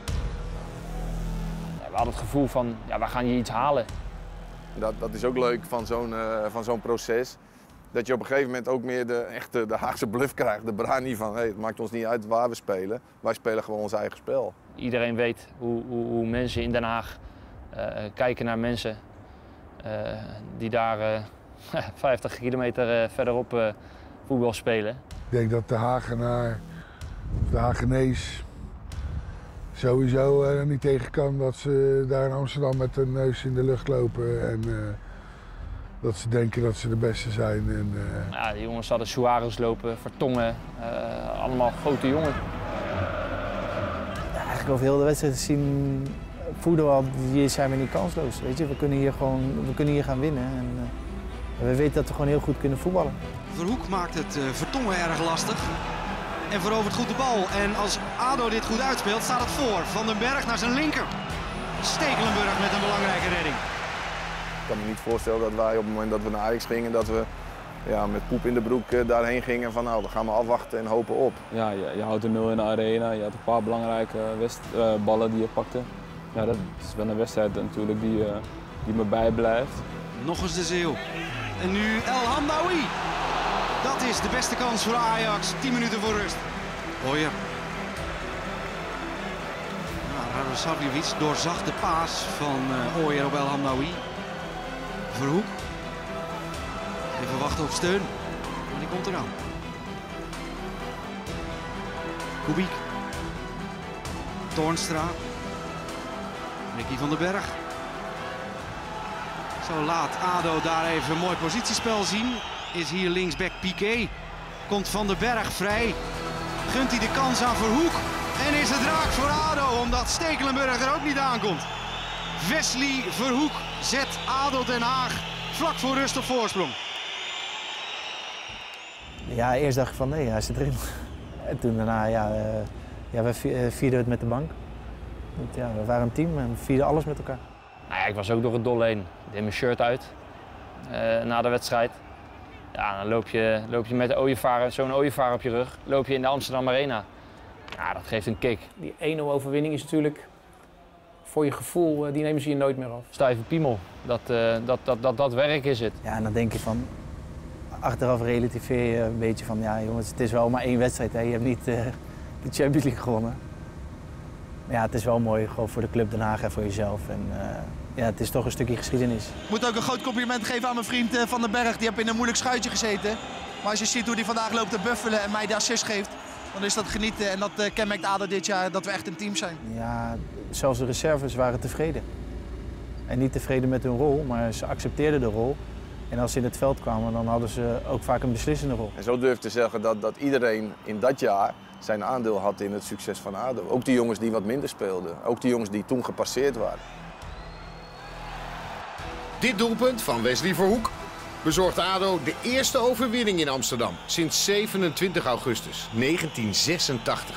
We hadden het gevoel van, ja, we gaan hier iets halen. Dat, dat is ook leuk van zo'n uh, van zo'n proces. Dat je op een gegeven moment ook meer de, echt de, de Haagse bluff krijgt. De brani van, hey, het maakt ons niet uit waar we spelen. Wij spelen gewoon ons eigen spel. Iedereen weet hoe, hoe, hoe mensen in Den Haag uh, kijken naar mensen uh, die daar uh, vijftig kilometer uh, verderop uh, voetbal spelen. Ik denk dat de Hagenaar, de Hagenees, sowieso er uh, niet tegen kan dat ze daar in Amsterdam met hun neus in de lucht lopen en uh, dat ze denken dat ze de beste zijn. En, uh... ja, die jongens hadden Suarez lopen, Vertongen, uh, allemaal grote jongens. Ja, eigenlijk over heel de wedstrijd te zien voelen we al, hier zijn we niet kansloos. Weet je? We kunnen hier gewoon we kunnen hier gaan winnen en uh, we weten dat we gewoon heel goed kunnen voetballen. Verhoek maakt het uh, Vertongen erg lastig. En verovert goed de bal. En als ADO dit goed uitspeelt, staat het voor. Van den Berg naar zijn linker. Stekelenburg met een belangrijke redding. Ik kan me niet voorstellen dat wij op het moment dat we naar Ajax gingen, dat we ja, met poep in de broek uh, daarheen gingen van nou, dan gaan we afwachten en hopen op. Ja, je, je houdt een nul in de arena. Je had een paar belangrijke west, uh, ballen die je pakte. Ja, dat is wel een wedstrijd natuurlijk die, uh, die me bijblijft. Nog eens de Zeeuw. En nu El Hamdaoui. Dat is de beste kans voor Ajax. tien minuten voor rust. Ooyer. Nou, Radosavljevic doorzag de paas van uh, Ooyer op El Hamdaoui. Verhoek. Even wachten op steun. Maar die komt eraan. Kubik. Toornstra. Ricky van den Berg. Zo laat ADO daar even een mooi positiespel zien. Is hier linksback Piqué. Komt Van den Berg vrij. Gunt hij de kans aan Verhoek. En is het raak voor ADO omdat Stekelenburg er ook niet aankomt. Wesley Verhoek zet ADO Den Haag vlak voor rust op voorsprong. Ja, eerst dacht ik van nee, hij zit erin. En toen daarna, ja, uh, ja we vierden het met de bank. Want, ja, we waren een team en we vierden alles met elkaar. Nou ja, ik was ook door het dolle heen. Ik deed mijn shirt uit uh, na de wedstrijd. Ja, dan loop je, loop je met de ooievaar, zo'n ooievaar op je rug, loop je in de Amsterdam Arena. Ja, dat geeft een kick. Die één nul overwinning is natuurlijk, voor je gevoel, die nemen ze je nooit meer af. Stijve piemel, dat, uh, dat, dat, dat, dat werk is het. Ja, en dan denk je van, achteraf relativeer je een beetje van, ja jongens, het is wel maar één wedstrijd. Hè. Je hebt niet uh, de Champions League gewonnen. Maar ja, het is wel mooi, gewoon voor de club Den Haag en voor jezelf. En, uh, ja, het is toch een stukje geschiedenis. Ik moet ook een groot compliment geven aan mijn vriend uh, Van den Berg. Die heeft in een moeilijk schuitje gezeten. Maar als je ziet hoe hij vandaag loopt te buffelen en mij de assist geeft, dan is dat genieten. En dat uh, kenmerkt ADO dit jaar, dat we echt een team zijn. Ja, zelfs de reserves waren tevreden. En niet tevreden met hun rol, maar ze accepteerden de rol. En als ze in het veld kwamen, dan hadden ze ook vaak een beslissende rol. En zo durf ik te zeggen dat, dat iedereen in dat jaar zijn aandeel had in het succes van ADO. Ook die jongens die wat minder speelden. Ook die jongens die toen gepasseerd waren. Dit doelpunt van Wesley Verhoek bezorgt ADO de eerste overwinning in Amsterdam sinds zevenentwintig augustus negentienhonderdzesentachtig.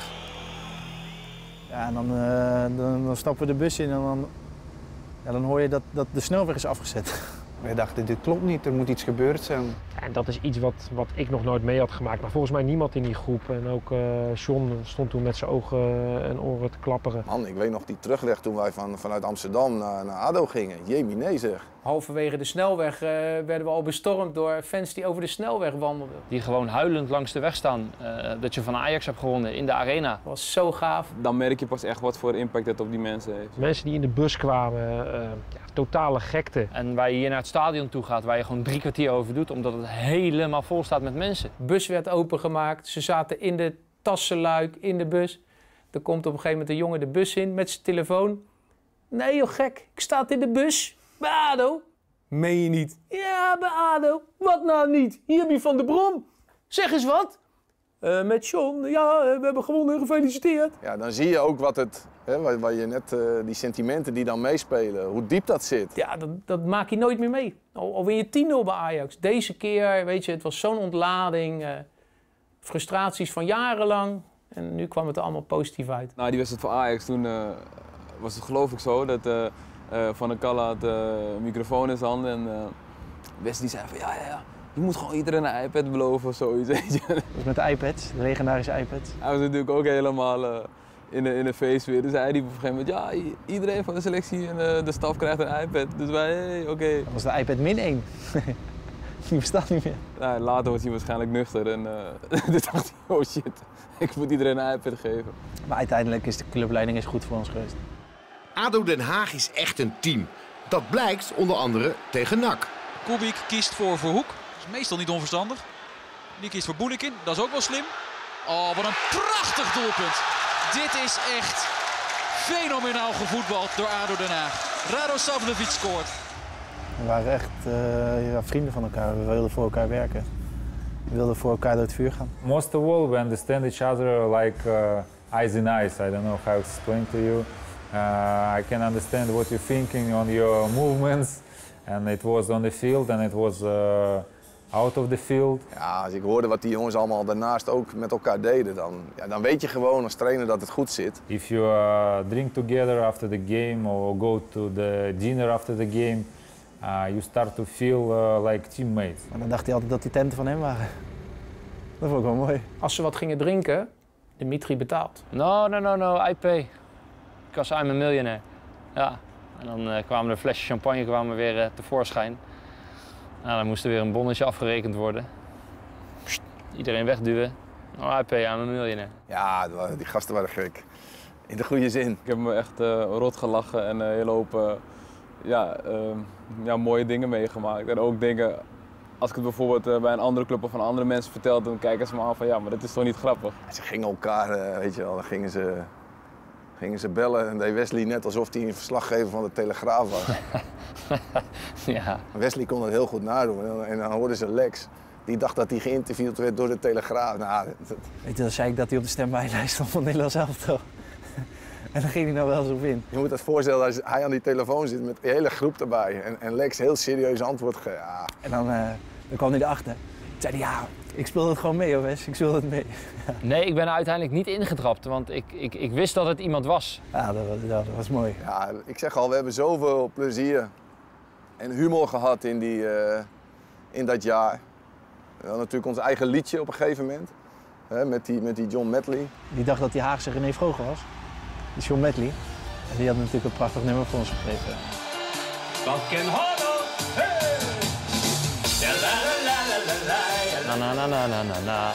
Ja, en dan, uh, dan, dan stappen we de bus in en dan, ja, dan hoor je dat, dat de snelweg is afgezet. Wij dachten, dit klopt niet, er moet iets gebeurd zijn. En dat is iets wat, wat ik nog nooit mee had gemaakt. Maar volgens mij niemand in die groep. En ook uh, John stond toen met zijn ogen en oren te klapperen. Man, ik weet nog die terugweg toen wij van, vanuit Amsterdam naar, naar ADO gingen. Jemine zeg. Halverwege de snelweg uh, werden we al bestormd door fans die over de snelweg wandelden. Die gewoon huilend langs de weg staan. Uh, dat je van Ajax hebt gewonnen in de arena. Dat was zo gaaf. Dan merk je pas echt wat voor impact het op die mensen heeft. Mensen die in de bus kwamen, uh, ja, totale gekte. En waar je hier naar het stadion toe gaat, waar je gewoon drie kwartier over doet, omdat het helemaal vol staat met mensen. De bus werd opengemaakt, ze zaten in de tassenluik, in de bus. Er komt op een gegeven moment een jongen de bus in met zijn telefoon. Nee joh, gek, ik sta in de bus. Bij ADO. Meen je niet? Ja, bij ADO. Wat nou niet? Hier heb je Van der Brom. Zeg eens wat. Uh, met John, ja, we hebben gewonnen, gefeliciteerd. Ja, dan zie je ook wat het, hè, waar, waar je net, uh, die sentimenten die dan meespelen, hoe diep dat zit. Ja, dat, dat maak je nooit meer mee. Al, al win je tien nul bij Ajax. Deze keer, weet je, het was zo'n ontlading. Uh, frustraties van jarenlang. En nu kwam het er allemaal positief uit. Nou, die wedstrijd van Ajax, toen uh, was het geloof ik zo dat uh, uh, Van der Kalle had uh, een microfoon in zijn handen. En uh, Wesley zei van ja, ja, ja. Je moet gewoon iedereen een iPad beloven of zoiets. Dus met de iPads, de legendarische iPads. Hij was natuurlijk ook helemaal uh, in de, in de feest weer. Dus hij riep op een gegeven moment, ja, iedereen van de selectie en uh, de staf krijgt een iPad. Dus wij, hey, oké. Okay. Dat was de iPad min één. Die bestaat niet meer. Nou, later was hij waarschijnlijk nuchter en uh, toen dacht hij, oh shit, ik moet iedereen een iPad geven. Maar uiteindelijk is de clubleiding is goed voor ons geweest. ADO Den Haag is echt een team. Dat blijkt onder andere tegen N A C. Kubik kiest voor Verhoek. Dat is meestal niet onverstandig. Die kiest voor Boulikin. Dat is ook wel slim. Oh, wat een prachtig doelpunt. Dit is echt fenomenaal gevoetbald door ADO Den Haag. Radosavljevic scoort. We waren echt uh, ja, vrienden van elkaar. We wilden voor elkaar werken. We wilden voor elkaar door het vuur gaan. Most of all, we understand each other like uh, eyes in eyes. I don't know how to explain to you. Uh, I can understand what you're thinking on your movements. And it was on the field and it was uh, out of the field. Ja, als ik hoorde wat die jongens allemaal daarnaast ook met elkaar deden, dan, ja, dan weet je gewoon als trainer dat het goed zit. If you uh, drink together after the game or go to the dinner after the game, uh, you start to feel uh, like teammates. En dan dacht hij altijd dat die tenten van hem waren. Dat vond ik wel mooi. Als ze wat gingen drinken, Dimitri betaalt. No, no, no, no, I pay. Because I'm a millionaire. Ja. En dan uh, kwamen er flesjes champagne kwamen weer uh, tevoorschijn. Nou, dan moest er weer een bonnetje afgerekend worden. Pst, iedereen wegduwen. Oh, I pay, I'm a millionaire. Ja, die gasten waren gek. In de goede zin. Ik heb me echt uh, rot gelachen en een uh, hele hoop uh, ja, uh, ja, mooie dingen meegemaakt. En ook dingen, als ik het bijvoorbeeld uh, bij een andere club of van andere mensen vertel, dan kijken ze me aan van ja, maar dat is toch niet grappig. Ze gingen elkaar, uh, weet je wel, dan gingen ze... Gingen ze bellen en deed Wesley net alsof hij een verslaggever van de Telegraaf was. Ja. Wesley kon het heel goed nadoen en dan hoorden ze Lex. Die dacht dat hij geïnterviewd werd door de Telegraaf. Nou, dat... Weet je, dan zei ik dat hij op de standby-lijst stond van Nederlands elftal. En dan ging hij nou wel zo in. Je moet het voorstellen als hij aan die telefoon zit met de hele groep erbij. En, en Lex heel serieus antwoord geeft. Ja. En dan, uh, dan kwam hij erachter. Toen zei hij, ja, ik speel het gewoon mee hoor Wes, ik speel het mee. Nee, ik ben er uiteindelijk niet ingetrapt, want ik, ik, ik wist dat het iemand was. Ja, dat was, dat was mooi. Ja, ik zeg al, we hebben zoveel plezier en humor gehad in, die, uh, in dat jaar. We hadden natuurlijk ons eigen liedje op een gegeven moment, hè, met, die, met die John Medley. Die dacht dat die Haagse René Vroger was, die John Medley. En die had natuurlijk een prachtig nummer voor ons geschreven. Bakken Hollow, hey! Na na na na na na na.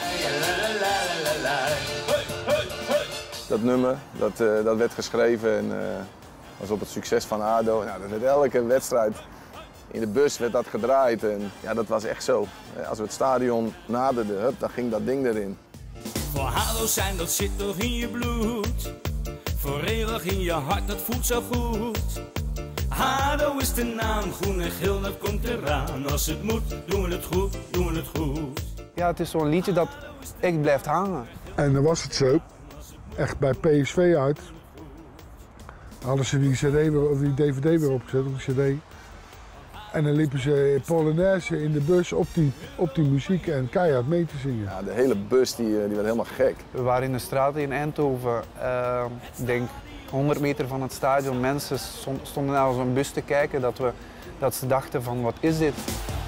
Dat nummer, dat, uh, dat werd geschreven en uh, was op het succes van ADO. Nou, dat werd elke wedstrijd in de bus werd dat gedraaid en ja, dat was echt zo. Als we het stadion naderden, hup, dan ging dat ding erin. Voor ADO zijn, dat zit toch in je bloed. Voor eeuwig in je hart, dat voelt zo goed. ADO is de naam, groen en geel, dat komt eraan. Als het moet, doen we het goed, doen we het goed. Ja, het is zo'n liedje dat echt blijft hangen. En dan was het zo, echt bij P S V uit, hadden ze die, C D weer, of die D V D weer opgezet op de C D. En dan liepen ze Polonaise in de bus op die, op die muziek en keihard mee te zingen. Ja, de hele bus die, die werd helemaal gek. We waren in de straat in Eindhoven, uh, ik denk honderd meter van het stadion. Mensen stonden naar zo'n bus te kijken dat, we, dat ze dachten van wat is dit?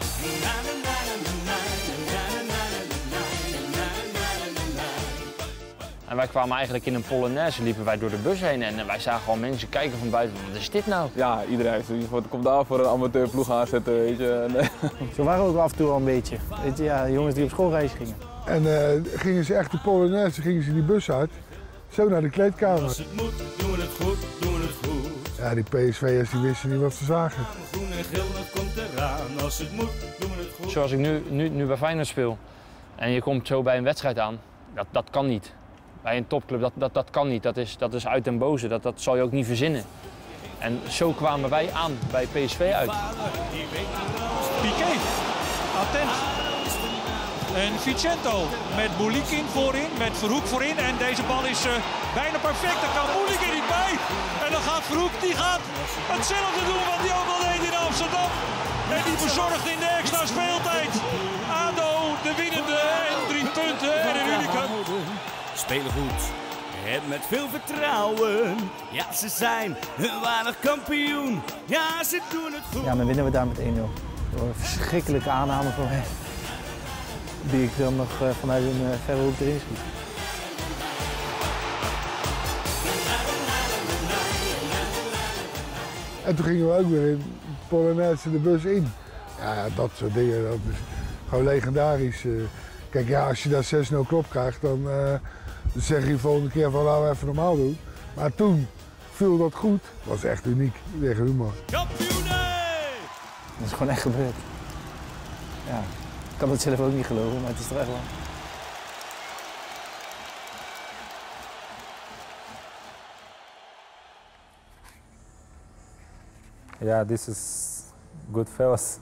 En wij kwamen eigenlijk in een Polonaise, liepen wij door de bus heen en wij zagen gewoon mensen kijken van buiten. Wat is dit nou? Ja, iedereen komt daar voor een amateurploeg aanzetten, weet je. Zo waren we ook af en toe al een beetje. Weet je, ja, jongens die op schoolreis gingen. En uh, gingen ze echt de Polonaise, gingen ze die bus uit, zo naar de kleedkamer. Als het moet, doen we het goed, doen we het goed. Ja, die P S V'ers die wisten niet wat ze zagen. Groen en geel, dat komt eraan. Als het moet, doen we het goed. Zoals ik nu, nu, nu bij Feyenoord speel en je komt zo bij een wedstrijd aan, dat, dat kan niet. Bij een topclub, dat, dat, dat kan niet. Dat is, dat is uit den boze. Dat, dat zal je ook niet verzinnen. En zo kwamen wij aan bij P S V uit. Piqué, attent. En Vicento met Boulikin voorin, met Verhoek voorin. En deze bal is uh, bijna perfect. Daar kan Boulikin niet bij. En dan gaat Verhoek, die gaat hetzelfde doen wat hij ook al deed in Amsterdam. En die bezorgt in de extra speeltijd. ADO, de winnende en drie punten en een unicum. Spelen goed en met veel vertrouwen. Ja, ze zijn een waardig kampioen. Ja, ze doen het goed. Ja, dan winnen we daar met één nul. Door een verschrikkelijke aanname van hem. Die ik dan nog uh, vanuit een uh, verre hoek erin schiet. En toen gingen we ook weer in Polonaise de bus in. Ja, dat soort dingen, dat is gewoon legendarisch. Uh, kijk, ja, als je daar zes nul klop krijgt, dan, uh, dan zeg je de volgende keer van laten we even normaal doen. Maar toen viel dat goed. Dat was echt uniek, echt humor. Dat is gewoon echt gebeurd. Ja, ik kan het zelf ook niet geloven, maar het is toch echt wel. Yeah, this is Goodfellas.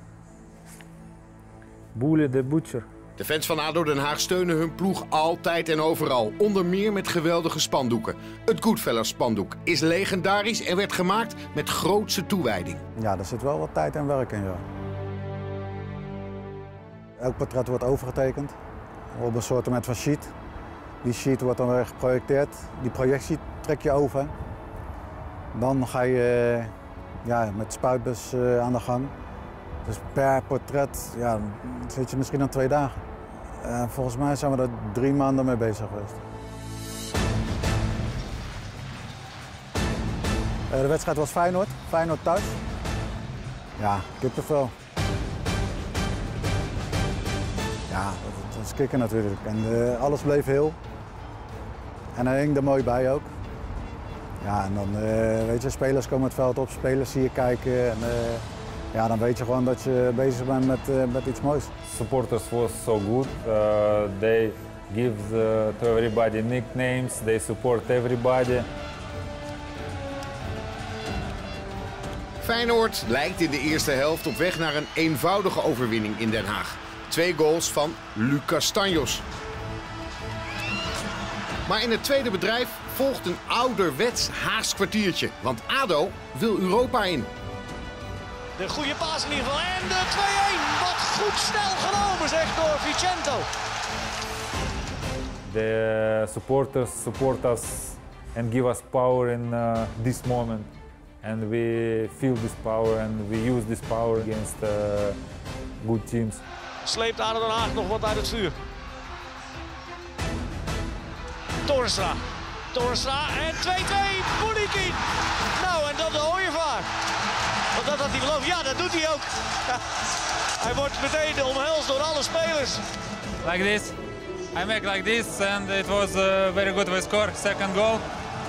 Bully the Butcher. De fans van ADO Den Haag steunen hun ploeg altijd en overal. Onder meer met geweldige spandoeken. Het Goodfellas spandoek is legendarisch en werd gemaakt met grootse toewijding. Ja, er zit wel wat tijd en werk in, ja. Elk portret wordt overgetekend op een soort van sheet. Die sheet wordt dan weer geprojecteerd. Die projectie trek je over. Dan ga je ja, met spuitbus uh, aan de gang. Dus per portret ja, zit je misschien aan twee dagen. Uh, volgens mij zijn we er drie maanden mee bezig geweest. Uh, de wedstrijd was Feyenoord, Feyenoord thuis. Ja, kippenvel. Ja, dat, dat is kicken natuurlijk. En uh, alles bleef heel. En hij hing er mooi bij ook. Ja, en dan, uh, weet je, spelers komen het veld op, spelers zie je kijken. En, uh, ja, dan weet je gewoon dat je bezig bent met, uh, met iets moois. Supporters was so good. Uh, they give the, to everybody nicknames. They support everybody. Feyenoord lijkt in de eerste helft op weg naar een eenvoudige overwinning in Den Haag. Twee goals van Lucas Tanjos. Maar in het tweede bedrijf volgt een ouderwets Haags kwartiertje. Want ADO wil Europa in. De goede paas in ieder geval. En de twee-een. Wat goed snel genomen, zegt door Vicento. The supporters support us and give us power in uh, this moment. And we feel this power and we use this power against uh, good teams. Sleept ADO Den Haag nog wat uit het vuur. Toornstra. Toornstra en twee-twee. Boulikin. Nou, en dan de Ooievaar. Want dat had hij beloofd. Ja, dat doet hij ook. Ja. Hij wordt meteen omhelst door alle spelers. Like this. I make like this and it was uh, very good we score. Second goal.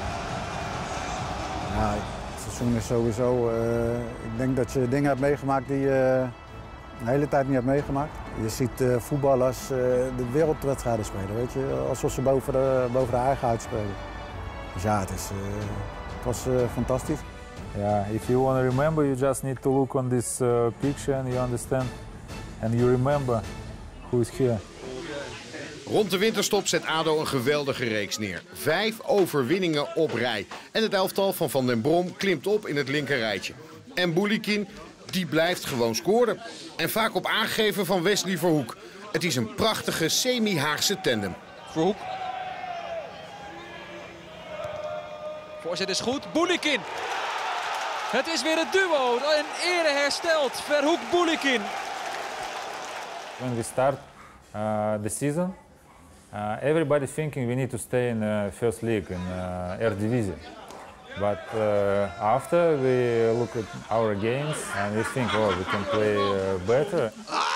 Ja, het seizoen is sowieso... Uh, ik denk dat je dingen hebt meegemaakt die je uh, de hele tijd niet hebt meegemaakt. Je ziet uh, voetballers uh, de wereldwedstrijden spelen, weet je. Alsof ze boven de, boven de eigen uit spelen. Dus ja, het, is, uh, het was uh, fantastisch. Yeah, if you want to remember, you just need to look on this uh, picture and you understand. And you remember who is here. Rond de winterstop zet ADO een geweldige reeks neer. Vijf overwinningen op rij. En het elftal van Van den Brom klimt op in het linkerrijtje. En Boulikin, Die blijft gewoon scoren. En vaak op aangeven van Wesley Verhoek. Het is een prachtige semi-Haagse tandem. Verhoek. Voorzet is goed. Boulikin. Het is weer het duo. Een ere hersteld. Verhoek-Boulikin. When we start uh, the season, uh, everybody thinking we need to stay in the first league, in uh, Eredivisie. But uh, after we look at our games and we think, oh, we can play uh, better.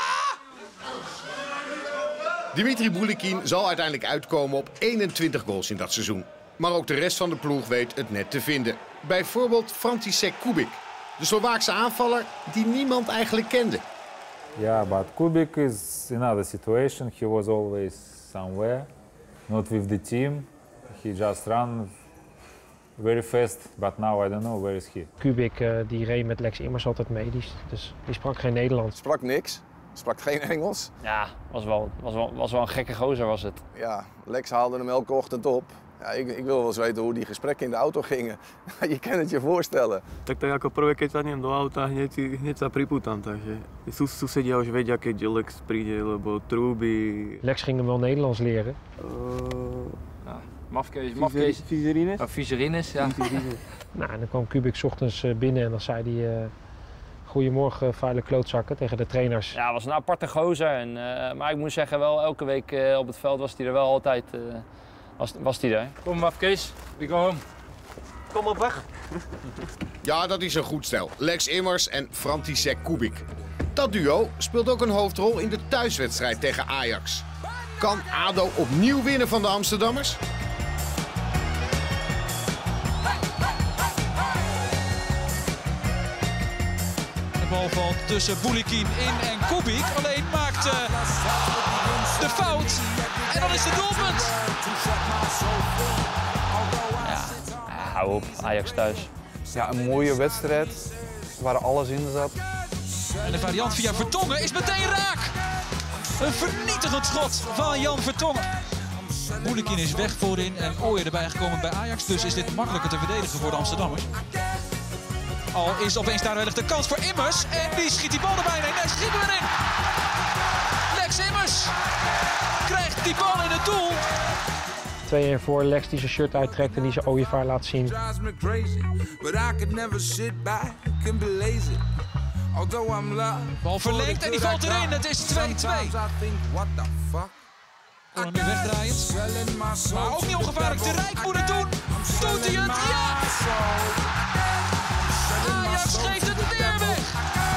Dimitri Boulikin zal uiteindelijk uitkomen op eenentwintig goals in dat seizoen. Maar ook de rest van de ploeg weet het net te vinden. Bijvoorbeeld František Kubik, de Slovaakse aanvaller die niemand eigenlijk kende. Yeah, but Kubik is another situation. He was always somewhere, not with the team. He just ran very fast, but now I don't know where is he. Kubik uh, die reed met Lex Immers altijd mee, die, dus die sprak geen Nederlands. Sprak niks, sprak geen Engels. Ja, was wel, was wel, was wel een gekke gozer was het. Ja, Lex haalde hem elke ochtend op. Ja, ik, ik wil wel eens weten hoe die gesprekken in de auto gingen. Je kan het je voorstellen. Tak to ako prvé, keď sadnem do auta, hneď, hneď sa pripútam, takže sus, susedia už vedia, keď Lex príde, lebo trúby. Lex ging hem wel Nederlands leren. Uh, ja, mafkees, mafkees. Viserines? Oh, Viserines, ja. Nou, en dan kwam Kubik 's ochtends binnen en dan zei hij... Uh, Goedemorgen, vuile klootzakken tegen de trainers. Ja, het was een aparte gozer. En, uh, maar ik moet zeggen, wel elke week uh, op het veld was hij er wel altijd. Uh, was, was hij er. Kom maar, Kees. We go home. Kom op weg. Ja, dat is een goed stel. Lex Immers en František Kubik. Dat duo speelt ook een hoofdrol in de thuiswedstrijd tegen Ajax. Kan A D O opnieuw winnen van de Amsterdammers? De bal valt tussen Boulikin in en Kubik. Alleen maakt uh, de fout. En dan is het doelpunt. Ja, ja, hou op. Ajax thuis. Ja, een mooie wedstrijd waar alles in zat. En de variant via Vertongen is meteen raak. Een vernietigend schot van Jan Vertongen. Boulikin is weg voorin en Ooyer erbij gekomen bij Ajax. Dus is dit makkelijker te verdedigen voor de Amsterdammers. Al is opeens daar wellicht de kans voor Immers. En wie schiet die bal erbij? Nee, nee, schiet hem erin. Lex Immers krijgt die bal in het doel. twee een voor Lex die zijn shirt uittrekt en die zijn ooievaar laat zien. Bal verlengd en die valt erin. Het is twee twee. Kon hem nu wegdraaiend. Maar ook niet ongevaarlijk. De Rijk moet het doen. Doet hij het? Ja! Ajax geeft het weer weg.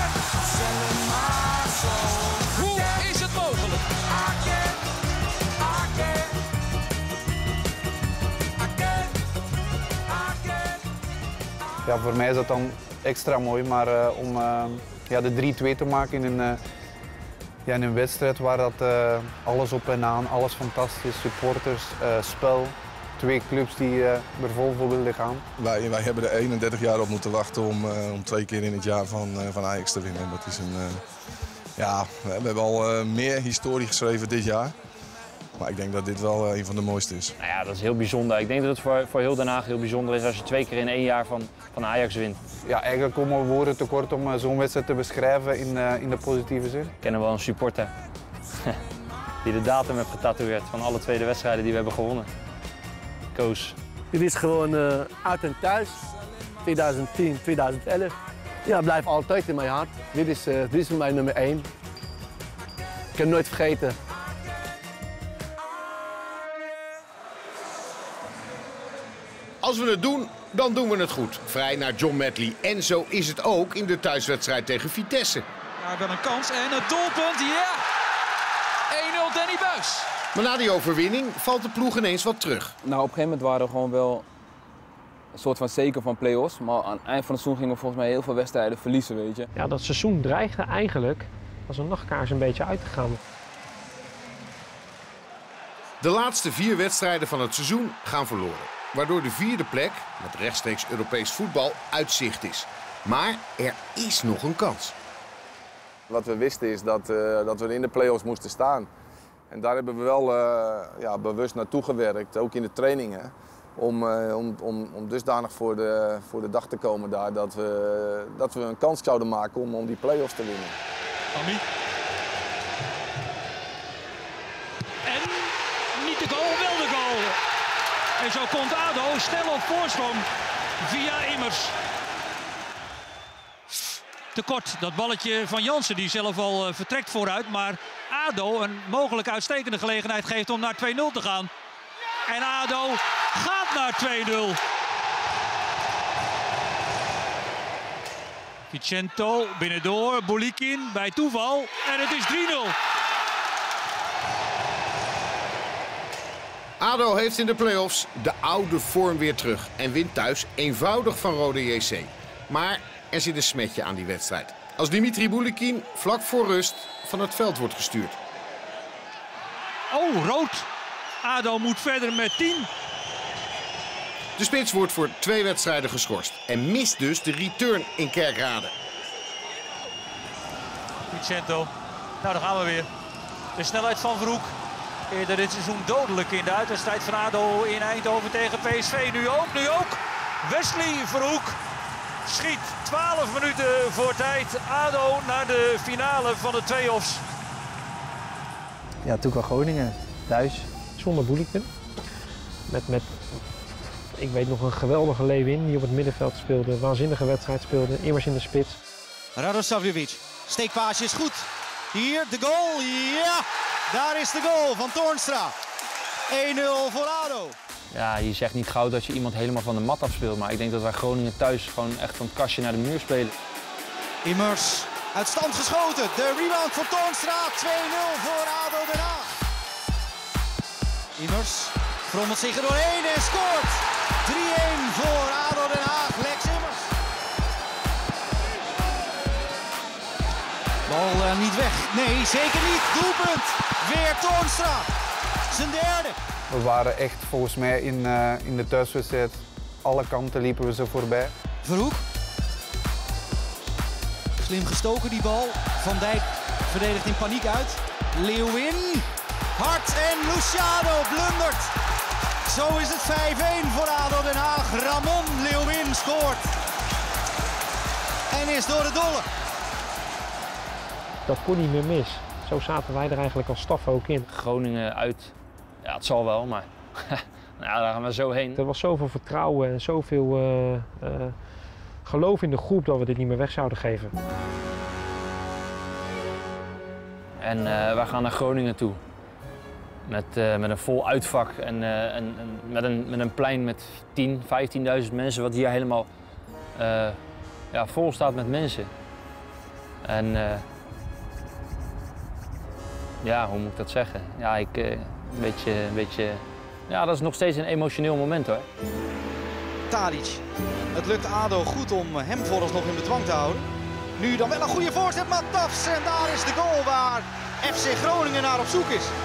Hoe is het mogelijk? Ja, voor mij is dat dan extra mooi, maar uh, om uh, ja, de drie twee te maken in een, uh, ja, in een wedstrijd waar dat, uh, alles op en aan, alles fantastisch, supporters, uh, spel. Twee clubs die uh, er vol voor wilden gaan. Wij, wij hebben er eenendertig jaar op moeten wachten om, uh, om twee keer in het jaar van, uh, van Ajax te winnen. Dat is een, uh, ja, we hebben al uh, meer historie geschreven dit jaar. Maar ik denk dat dit wel uh, een van de mooiste is. Nou ja, dat is heel bijzonder. Ik denk dat het voor, voor heel Den Haag heel bijzonder is als je twee keer in één jaar van, van Ajax wint. Ja, eigenlijk komen we woorden tekort om uh, zo'n wedstrijd te beschrijven in, uh, in de positieve zin. Ik ken wel een supporter die de datum heeft getatoeëerd van alle tweede wedstrijden die we hebben gewonnen. Koos. Dit is gewoon uh, uit en thuis, twintig tien, twintig elf. Ja, blijft altijd in mijn hart. Dit is, uh, dit is mijn nummer één. Ik heb het nooit vergeten. Als we het doen, dan doen we het goed. Vrij naar John Medley. En zo is het ook in de thuiswedstrijd tegen Vitesse. Daar wel een kans en het doelpunt, ja! één nul Danny Buis. Maar na die overwinning valt de ploeg ineens wat terug. Nou, op een gegeven moment waren we gewoon wel een soort van zeker van play-offs. Maar aan het eind van het seizoen gingen we volgens mij heel veel wedstrijden verliezen, weet je. Ja, dat seizoen dreigde eigenlijk als een nachtkaars een beetje uit te gaan. De laatste vier wedstrijden van het seizoen gaan verloren. Waardoor de vierde plek, met rechtstreeks Europees voetbal, uit zicht is. Maar er is nog een kans. Wat we wisten is dat, uh, dat we in de play-offs moesten staan. En daar hebben we wel uh, ja, bewust naartoe gewerkt, ook in de trainingen. om, uh, om, om, om dusdanig voor de, voor de dag te komen daar dat we, dat we een kans zouden maken om, om die play-offs te winnen. Ami. En niet de goal, wel de goal. En zo komt ADO snel op voorsprong via Immers. Tekort, dat balletje van Jansen die zelf al uh, vertrekt vooruit. Maar ADO een mogelijk uitstekende gelegenheid geeft om naar twee nul te gaan. En ADO gaat naar twee nul. Vicento binnendoor, Boulikin bij toeval. En het is drie nul. ADO heeft in de play-offs de oude vorm weer terug en wint thuis eenvoudig van Rode J C. Maar er zit een smetje aan die wedstrijd. Als Dimitri Boulikin vlak voor rust van het veld wordt gestuurd. Oh, rood. ADO moet verder met tien. De spits wordt voor twee wedstrijden geschorst en mist dus de return in Kerkrade. Vicento. Nou, daar gaan we weer. De snelheid van Verhoek. Eerder dit seizoen dodelijk in de uitwedstrijd van ADO in Eindhoven tegen P S V. Nu ook, nu ook. Wesley Verhoek schiet twaalf minuten voor tijd. ADO naar de finale van de play-offs. Ja, toen kwam Groningen thuis. Zonder Boulikin. Met, met, ik weet nog een geweldige Lewin die op het middenveld speelde. Een waanzinnige wedstrijd speelde. Immers in de spits. Radosavljevic. Steekpaasje is goed. Hier de goal. Ja, daar is de goal van Toornstra. één nul voor ADO. Ja, je zegt niet gauw dat je iemand helemaal van de mat afspeelt. Maar ik denk dat wij Groningen thuis gewoon echt van het kastje naar de muur spelen. Immers uit stand geschoten. De rebound voor Toornstra. twee nul voor ADO Den Haag. Immers frommelt zich er doorheen en scoort. drie één voor ADO Den Haag. Lex Immers. Bal uh, niet weg. Nee, zeker niet. Doelpunt. Weer Toornstra. Zijn derde. We waren echt volgens mij in, uh, in de thuiswedstrijd. Alle kanten liepen we ze voorbij. Verhoek. Slim gestoken die bal. Van Dijk verdedigt in paniek uit. Leeuwin. Hart en Luciano blundert. Zo is het vijf één voor ADO Den Haag. Ramon Leeuwin scoort. En is door de dolle. Dat kon niet meer mis. Zo zaten wij er eigenlijk als staf ook in. Groningen uit, ja het zal wel, maar nou, daar gaan we zo heen. Er was zoveel vertrouwen en zoveel uh, uh, geloof in de groep dat we dit niet meer weg zouden geven. En uh, wij gaan naar Groningen toe. Met, uh, met een vol uitvak en, uh, en, en met, een, met een plein met tien, vijftienduizend mensen wat hier helemaal uh, ja, vol staat met mensen. En uh, ja, hoe moet ik dat zeggen? Ja, ik, uh, een beetje, een beetje, ja, dat is nog steeds een emotioneel moment hoor. Tadic. Het lukt ADO goed om hem vooralsnog in bedwang te houden. Nu dan wel een goede voorzet, Matafs. En daar is de goal waar F C Groningen naar op zoek is.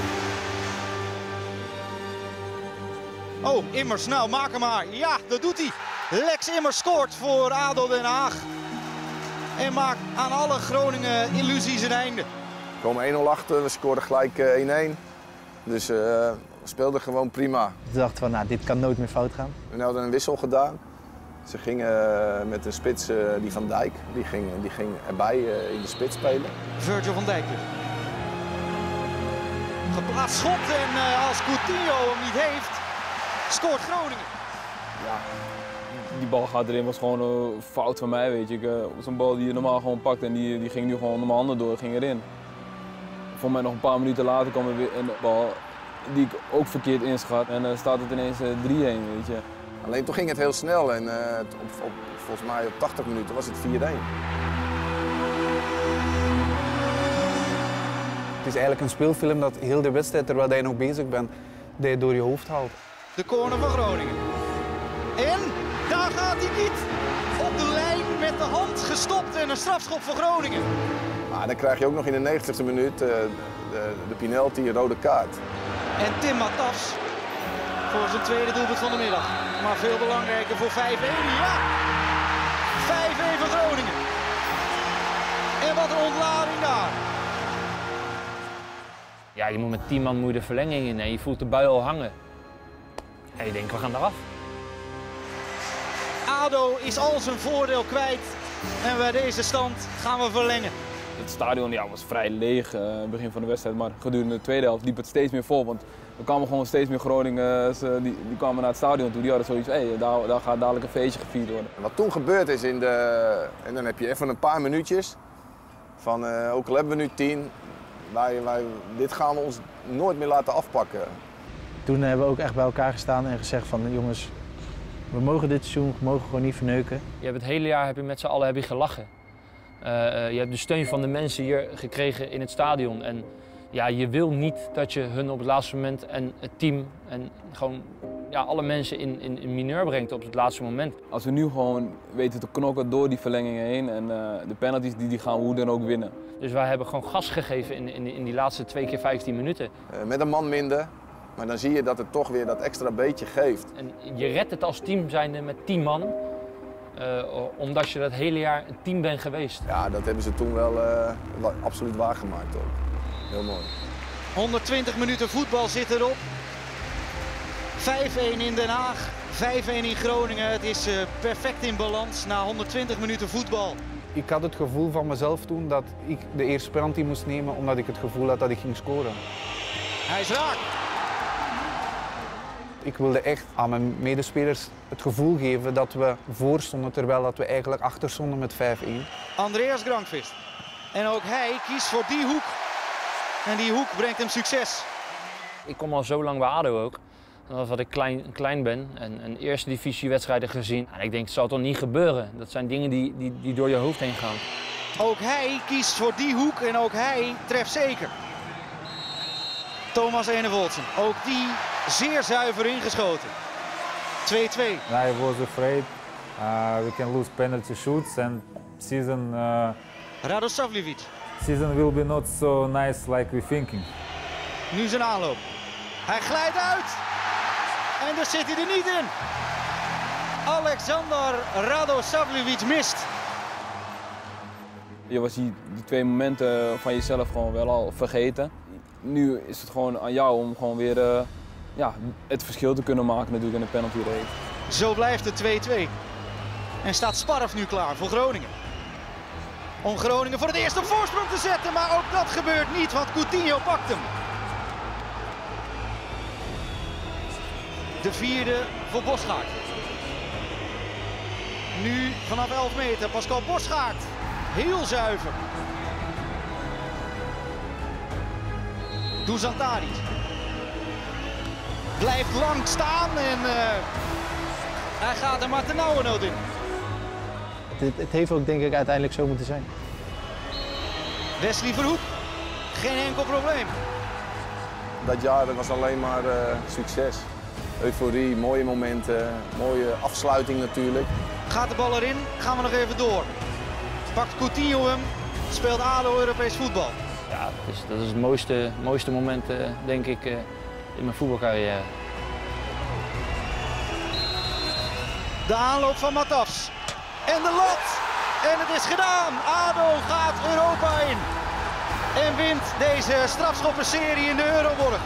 Oh, Immers, nou maak hem maar. Ja, dat doet hij. Lex Immers scoort voor ADO Den Haag. En maakt aan alle Groningen illusies een einde. We komen één nul achter, we scoorden gelijk één één. Dus uh, we speelden gewoon prima. We dachten van, nou, dit kan nooit meer fout gaan. We hadden een wissel gedaan. Ze gingen uh, met de spits, uh, die Van Dijk, die ging, die ging erbij uh, in de spits spelen. Virgil van Dijk. Geplaatst schot en uh, als Coutinho hem niet heeft, scoort Groningen. Ja, die bal gaat erin, was gewoon een fout van mij, weet je. Uh, Zo'n bal die je normaal gewoon pakt en die, die ging nu gewoon onder mijn handen door, ging erin. Voor mij nog een paar minuten later kwam er weer een bal die ik ook verkeerd inschat. En dan uh, staat het ineens uh, drie één, weet je. Alleen toen ging het heel snel en uh, op, op, volgens mij op tachtig minuten was het vier één. Het is eigenlijk een speelfilm dat heel de wedstrijd, terwijl je nog bezig bent, dat je door je hoofd haalt. De corner van Groningen. En daar gaat hij niet. Op de lijn met de hand gestopt en een strafschop voor Groningen. Maar dan krijg je ook nog in de negentigste minuut uh, de, de penalty, een rode kaart. En Tim Matafs voor zijn tweede doelpunt van de middag. Maar veel belangrijker voor vijf één. Ja! vijf één voor Groningen. En wat een ontlading daar. Ja, je moet met tien man moet je de verlenging in en je voelt de bui al hangen. En je denkt, we gaan eraf. ADO is al zijn voordeel kwijt. En bij deze stand gaan we verlengen. Het stadion ja, was vrij leeg uh, in het begin van de wedstrijd, maar gedurende de tweede helft liep het steeds meer vol. Want er kwamen gewoon steeds meer Groningers, uh, die, die kwamen naar het stadion toe. Die hadden zoiets van, hey, daar, daar gaat dadelijk een feestje gevierd worden. Wat toen gebeurd is, in de, en dan heb je even een paar minuutjes van, uh, ook al hebben we nu tien, wij, wij, dit gaan we ons nooit meer laten afpakken. Toen hebben we ook echt bij elkaar gestaan en gezegd van, jongens, we mogen dit seizoen we mogen gewoon niet verneuken. Je hebt het hele jaar heb je met z'n allen heb je gelachen. Uh, uh, je hebt de steun van de mensen hier gekregen in het stadion. En ja, je wil niet dat je hun op het laatste moment en het team en gewoon ja, alle mensen in, in, in mineur brengt op het laatste moment. Als we nu gewoon weten te knokken door die verlengingen heen en uh, de penalties die, die gaan we hoe dan ook winnen. Dus wij hebben gewoon gas gegeven in, in, in die laatste twee keer vijftien minuten. Uh, met een man minder, maar dan zie je dat het toch weer dat extra beetje geeft. En je redt het als team zijnde met tien man. Uh, omdat je dat hele jaar een team bent geweest. Ja, dat hebben ze toen wel uh, absoluut waargemaakt ook. Heel mooi. honderdtwintig minuten voetbal zit erop. vijf-één in Den Haag, vijf-één in Groningen. Het is uh, perfect in balans na honderdtwintig minuten voetbal. Ik had het gevoel van mezelf toen dat ik de eerste penalty moest nemen omdat ik het gevoel had dat ik ging scoren. Hij is raak. Ik wilde echt aan mijn medespelers het gevoel geven dat we voor stonden, terwijl dat we eigenlijk achter stonden met vijf-één. Andreas Grankvist. En ook hij kiest voor die hoek. En die hoek brengt hem succes. Ik kom al zo lang bij ADO ook. Dat ik klein, klein ben en een eerste divisiewedstrijden gezien. En ik denk, het zal toch niet gebeuren. Dat zijn dingen die, die, die door je hoofd heen gaan. Ook hij kiest voor die hoek en ook hij treft zeker. Thomas Enevoldsen, ook die zeer zuiver ingeschoten. twee-twee. I was afraid uh, we can lose penalty shoots and season uh, Radosavljevic. season will be not so nice like we thinking. Nu zijn aanloop. Hij glijdt uit. En daar zit hij er niet in. Alexander Radosavljevic mist. Je was die, die twee momenten van jezelf gewoon wel al vergeten. Nu is het gewoon aan jou om gewoon weer uh, ja, het verschil te kunnen maken natuurlijk in de penalty race. Zo blijft het twee-twee. En staat Sparf nu klaar voor Groningen. Om Groningen voor het eerst op voorsprong te zetten, maar ook dat gebeurt niet, want Coutinho pakt hem. De vierde voor Bosgaard. Nu vanaf elf meter Pascal Bosgaard. Heel zuiver. Dusan Tadic. Blijft lang staan en uh, hij gaat er maar ternauwernood in. Het, het heeft ook denk ik uiteindelijk zo moeten zijn. Wesley Verhoek. Geen enkel probleem. Dat jaar dat was alleen maar uh, succes. Euforie, mooie momenten, mooie afsluiting natuurlijk. Gaat de bal erin, gaan we nog even door. Pakt Coutinho hem, speelt ADO Europees voetbal. Ja, dat is, dat is het mooiste, mooiste moment, uh, denk ik, uh, in mijn voetbalcarrière. De aanloop van Matafs. En de lat. En het is gedaan. ADO gaat Europa in. En wint deze strafschoppenserie in de Euroborg.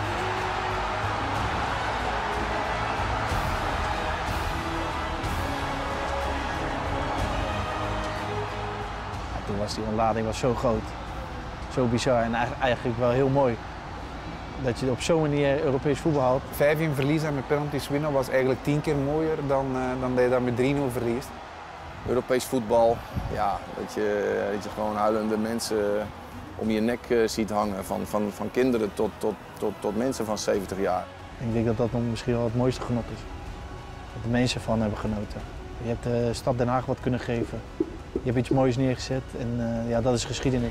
Toen was die ontlading was zo groot, zo bizar en eigenlijk wel heel mooi. Dat je op zo'n manier Europees voetbal haalt. vijf-één verliezen en met penalties winnen was eigenlijk tien keer mooier dan, uh, dan dat je daar met drie-nul verliest. Europees voetbal, ja, dat je, dat je gewoon huilende mensen om je nek uh, ziet hangen. Van, van, van kinderen tot, tot, tot, tot mensen van zeventig jaar. Ik denk dat dat nog misschien wel het mooiste genot is. Dat de mensen van hebben genoten. Je hebt de stad Den Haag wat kunnen geven. Je hebt iets moois neergezet en uh, ja, dat is geschiedenis.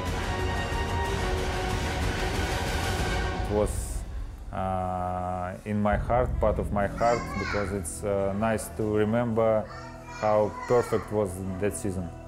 It was uh, in my heart, part of my heart, because it's uh, nice to remember how perfect was that season.